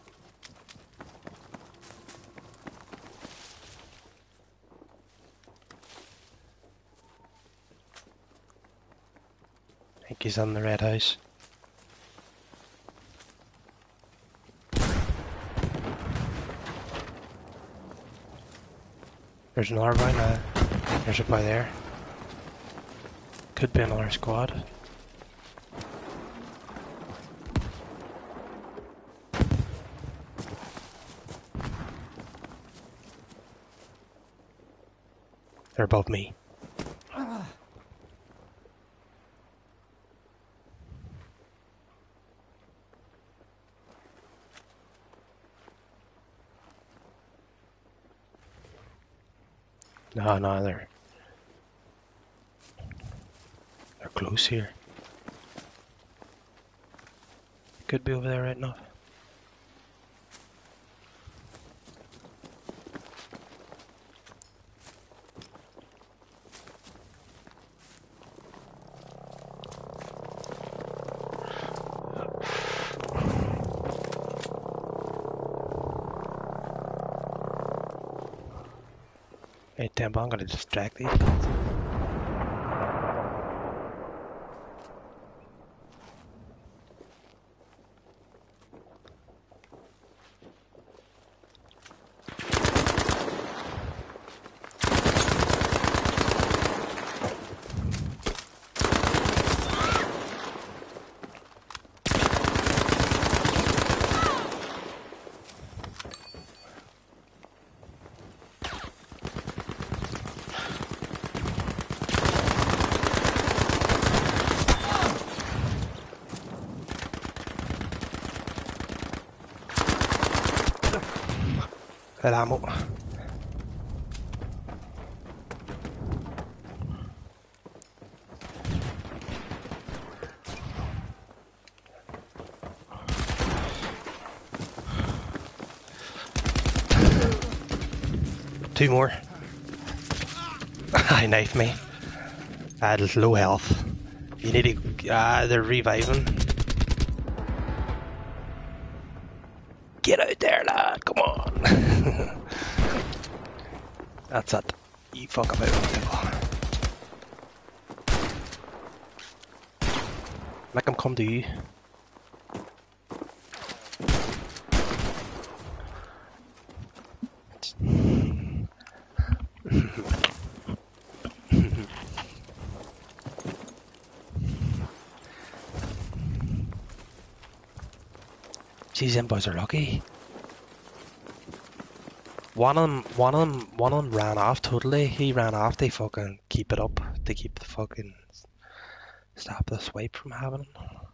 I think he's on the red house. There's another boy now. There's a boy there. Could be another squad. They're above me. No, they're close here. Could be over there right now. Hey, Temple, I'm gonna distract these. Got ammo. Two more. I knifed me. I had low health. You need to... they're reviving. Get out there, lad. Come on. That's it. You fuck about with people. Make them come to you. These them boys are lucky. One of them ran off totally. He ran off. They fucking keep it up. They keep the fucking stop the swipe from happening.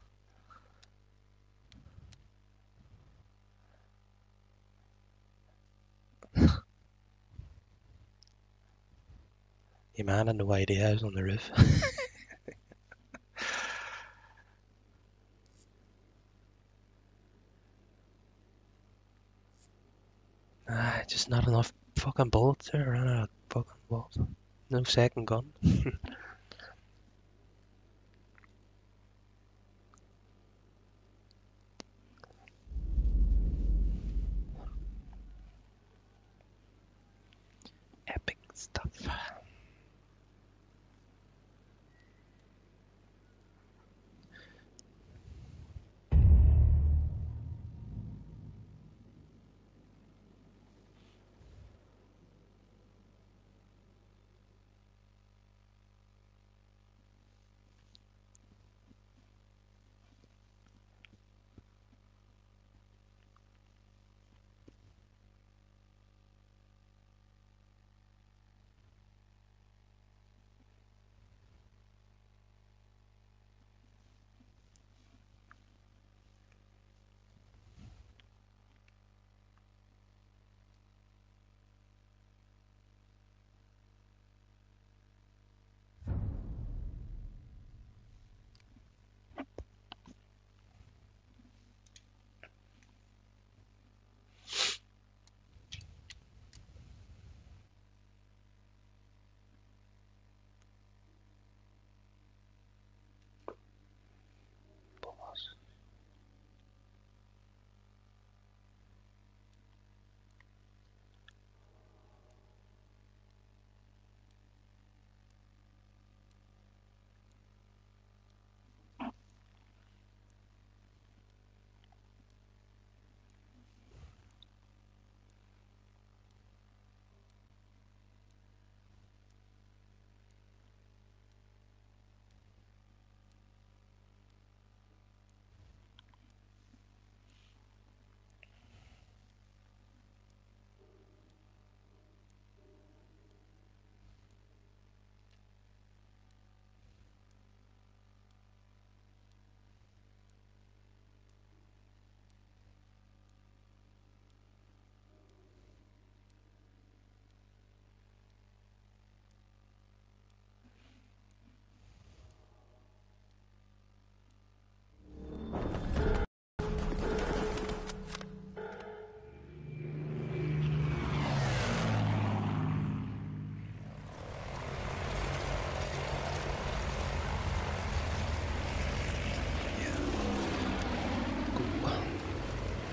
Yeah, man, I had no idea I was on the roof. Just not enough fucking bullets there. I ran out of fucking bullets. No second gun. Epic stuff.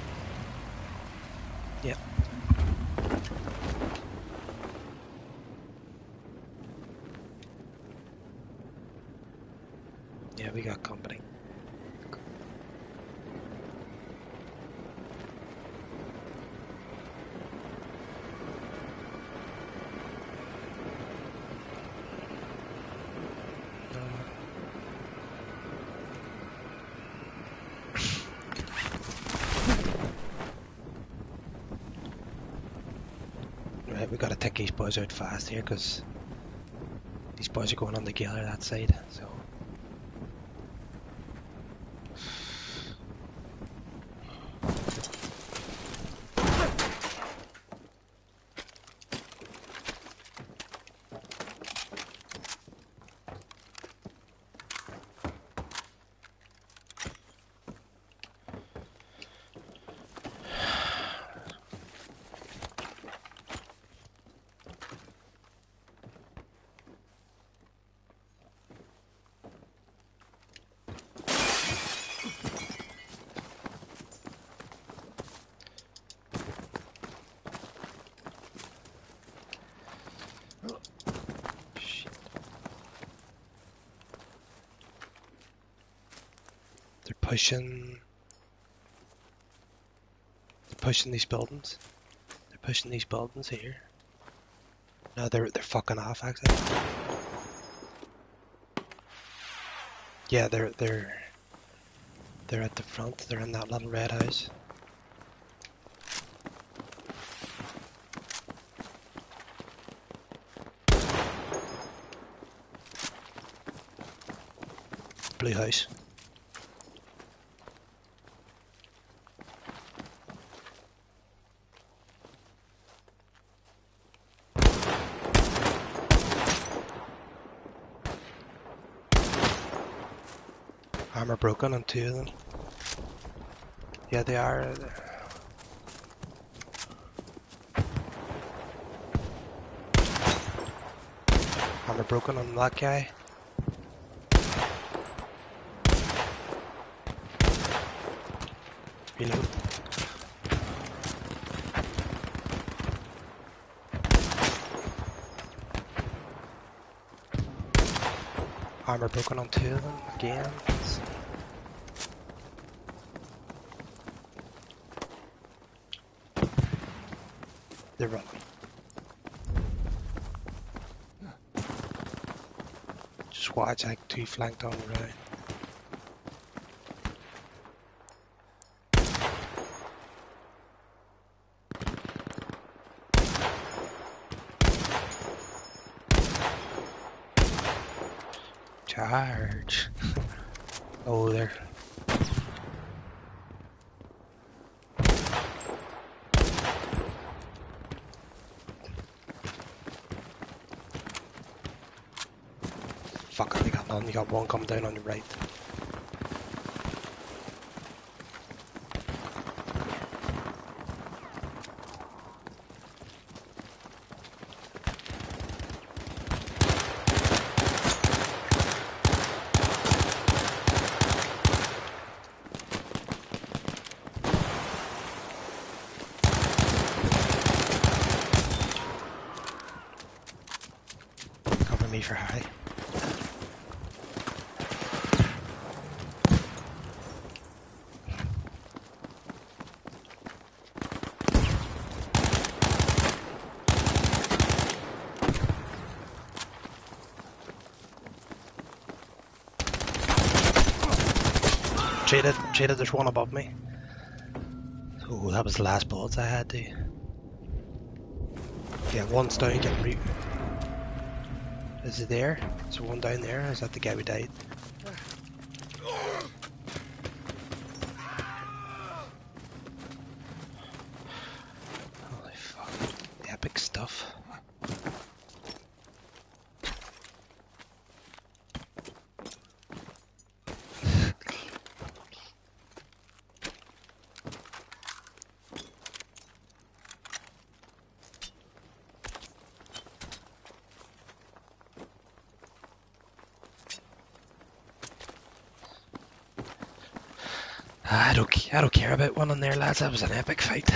Yep. we got company. Right, we gotta take these boys out fast here, because these boys are going on together that side, so... They're pushing these buildings. They're pushing these buildings here. No, they're fucking off actually. Yeah, they're at the front. They're in that little red house. Blue house. Armor broken on two of them. Yeah, they are. Armor broken on that guy. Reload. Armor broken on two of them again. They're running. Just watch, like two flanked on the right. Charge. Oh, there. Fuck, they got none. You got one coming down on your right. Cover me for high. Traded, there's one above me. Oh, that was the last bullets I had to. Yeah, one's down getting root. Is it there? Is there one down there? Is that the guy who died? Holy fuck. Epic stuff. I don't care about one on there, lads. That was an epic fight.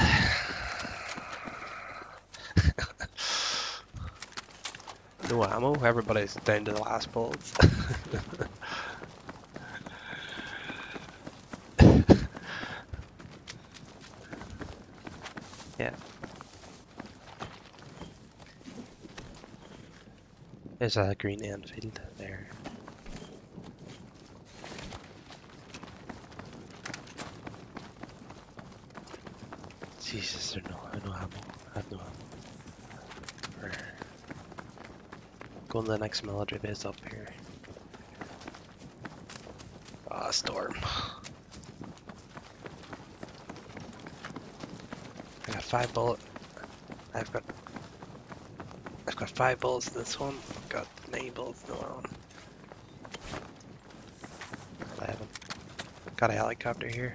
No ammo. Everybody's down to the last bullets. Yeah. There's a green Enfield there. Jesus, there's no ammo. I have no ammo. Going to the next military base up here. Ah, storm. I got 5 bullets. I've got 5 bullets in this one. Got 9 bullets in the other one. 11. Got a helicopter here.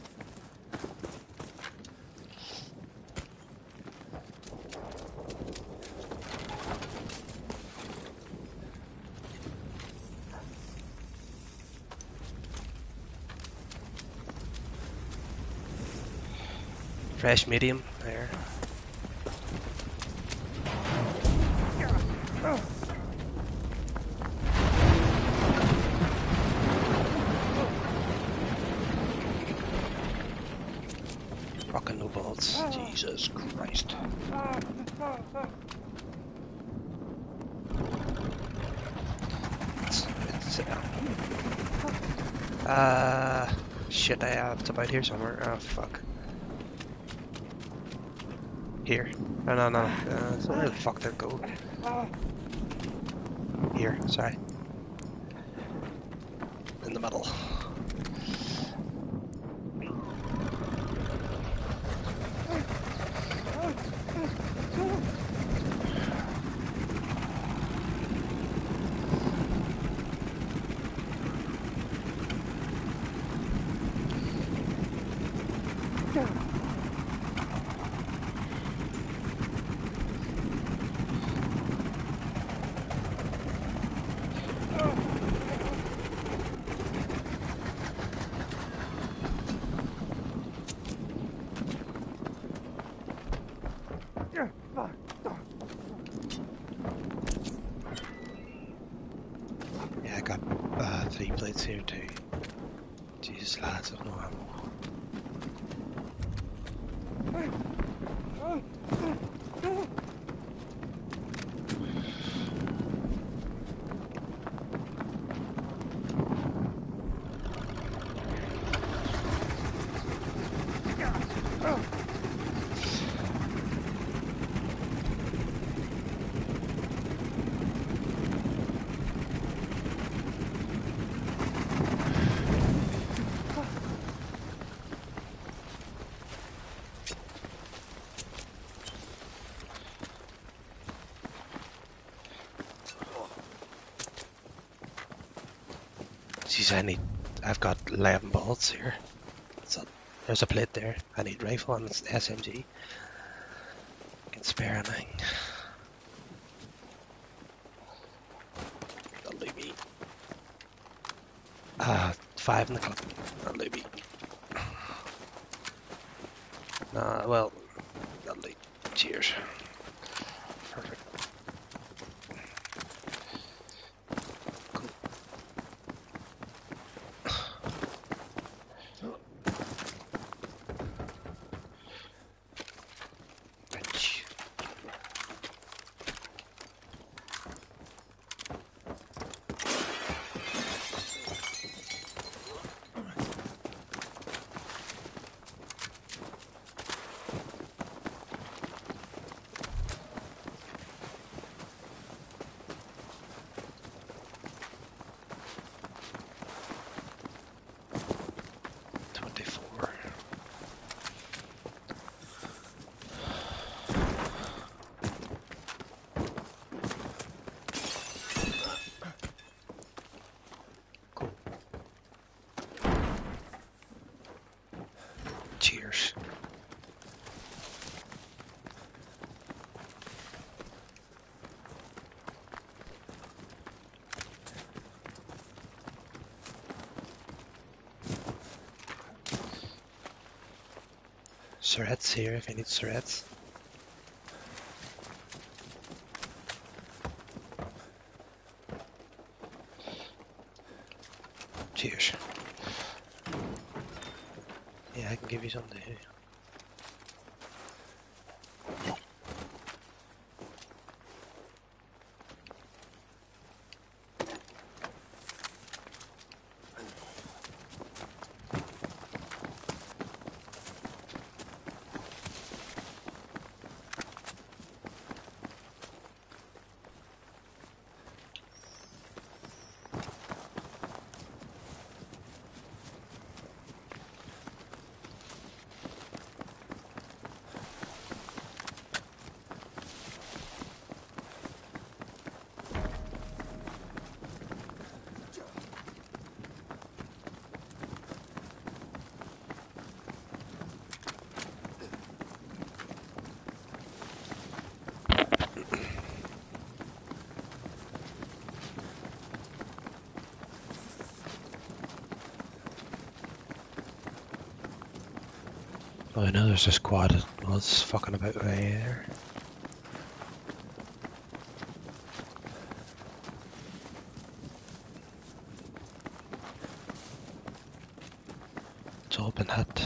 Fresh medium there. Fucking no bullets. Jesus Christ. Shit, it's about here somewhere. Oh, fuck. Here. No. So where the fuck did it go? Here, sorry. In the middle. Yeah, I got 3 plates here too. Jesus, lads, I've no ammo. Jeez, I've got 11 bullets here. So there's a plate there. I need rifle and SMG. Can spare anything. That'll leave me. 5 in the club. That'll leave me. Nah, well, that'll leave. Cheers. Perfect. Cheers. Surrettes here if you need surrettes. Cheers. Yeah, I can give you something here. I know there's a squad that was fucking about right there. It's open hut.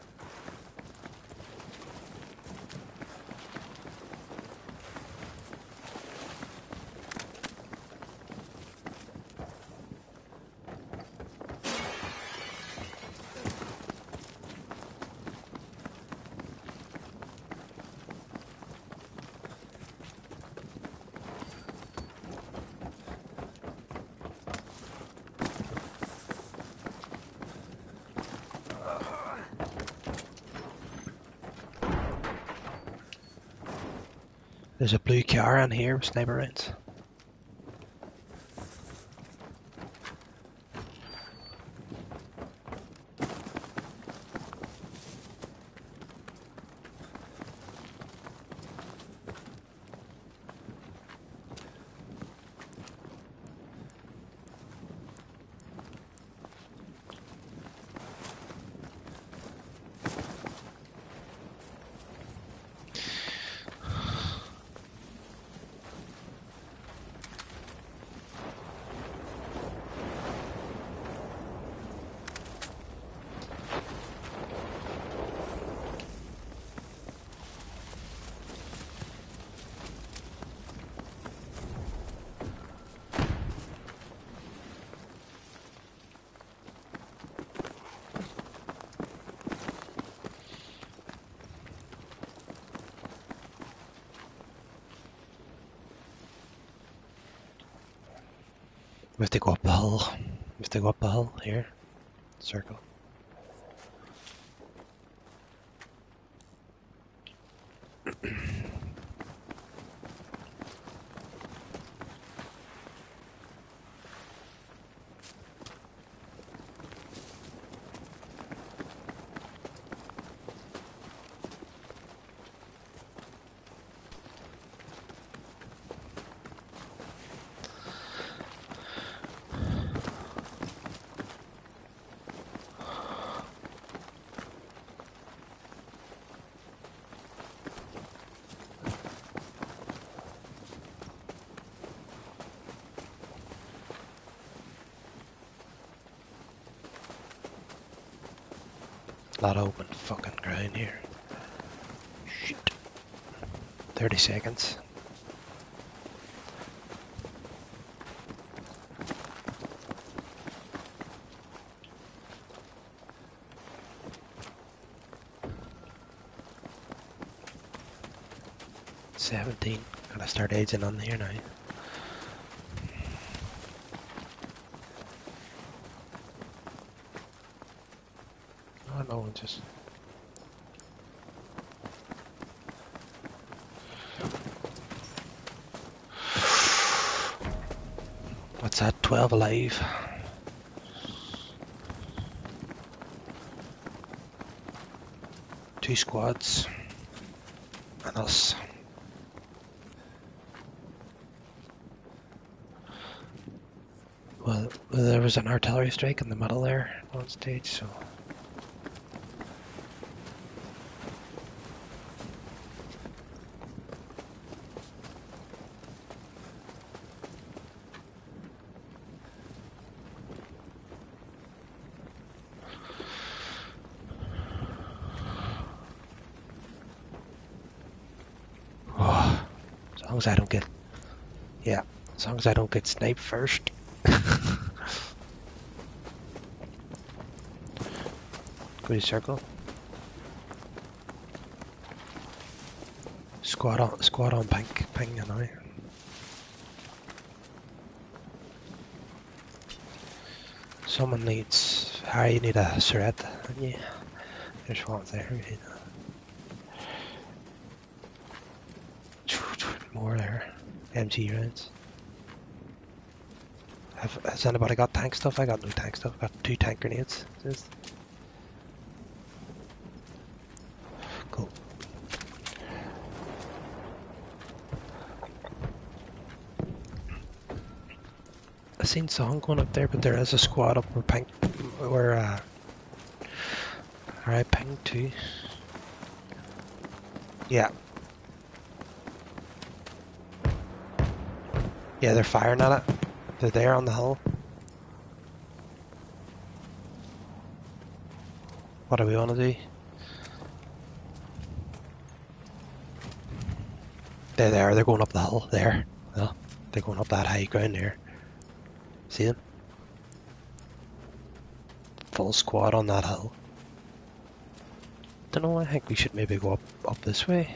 There's a blue car in here with sniper rounds. We have to go up the hill. We have to go up the hill here. Circle. A lot of open fucking ground here. Shit. 30 seconds. Gotta start aging on here now. Oh no, just... What's that? 12 alive. Two squads. And us. Well, there was an artillery strike in the middle there on stage, so... Oh, as long as I don't get... Yeah, as long as I don't get sniped first. Go to circle. Squad on ping now. Someone needs... Harry, you need a Surette. Yeah. There's one there. More there. MG rounds. Has anybody got tank stuff? I got no tank stuff. I got 2 tank grenades. Just... Cool. I seen Song going up there, but there is a squad up where pink, where I pinged too. Yeah. Yeah, they're firing at it. They're there on the hill. What do we want to do? They're there. They're going up the hill. There. Well, they're going up that high ground there. See them? Full squad on that hill. Don't know. I think we should maybe go up this way.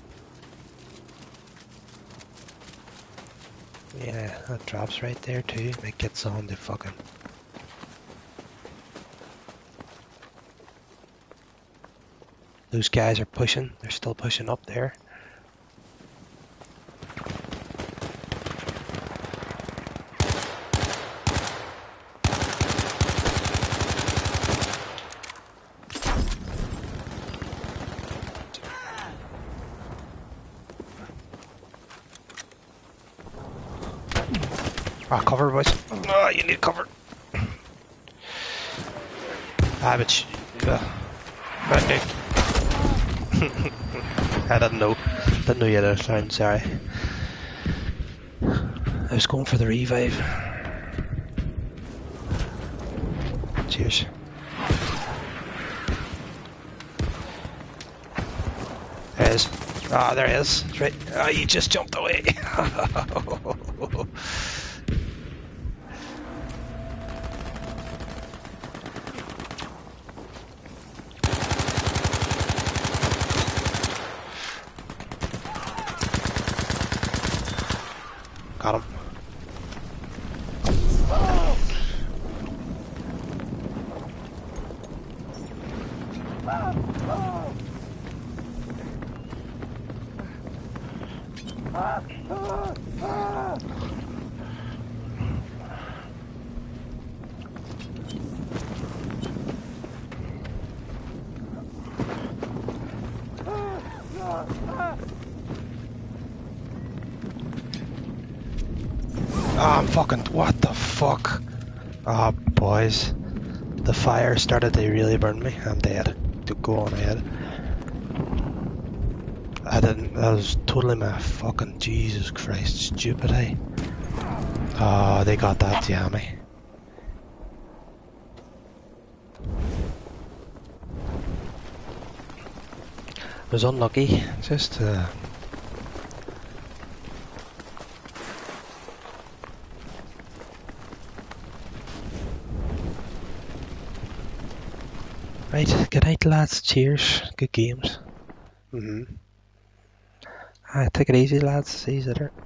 Yeah, that drops right there too. Might get someone to fucking. Those guys are pushing. They're still pushing up there. Ah, cover, boys. Oh, you need cover. Ah, but okay. I didn't know. Didn't know you had a sound, sorry. I was going for the revive. Cheers. There is. Ah, there he is. That's right. Ah, you just jumped away. Got him. Oh, I'm fucking. What the fuck? Oh, boys. The fire started to really burn me. I'm dead. To go on ahead. I didn't. That was totally my fucking Jesus Christ stupid. Oh, they got that jammy. I was unlucky. Just. Right, good night lads, cheers, good games. Take it easy lads, see you later.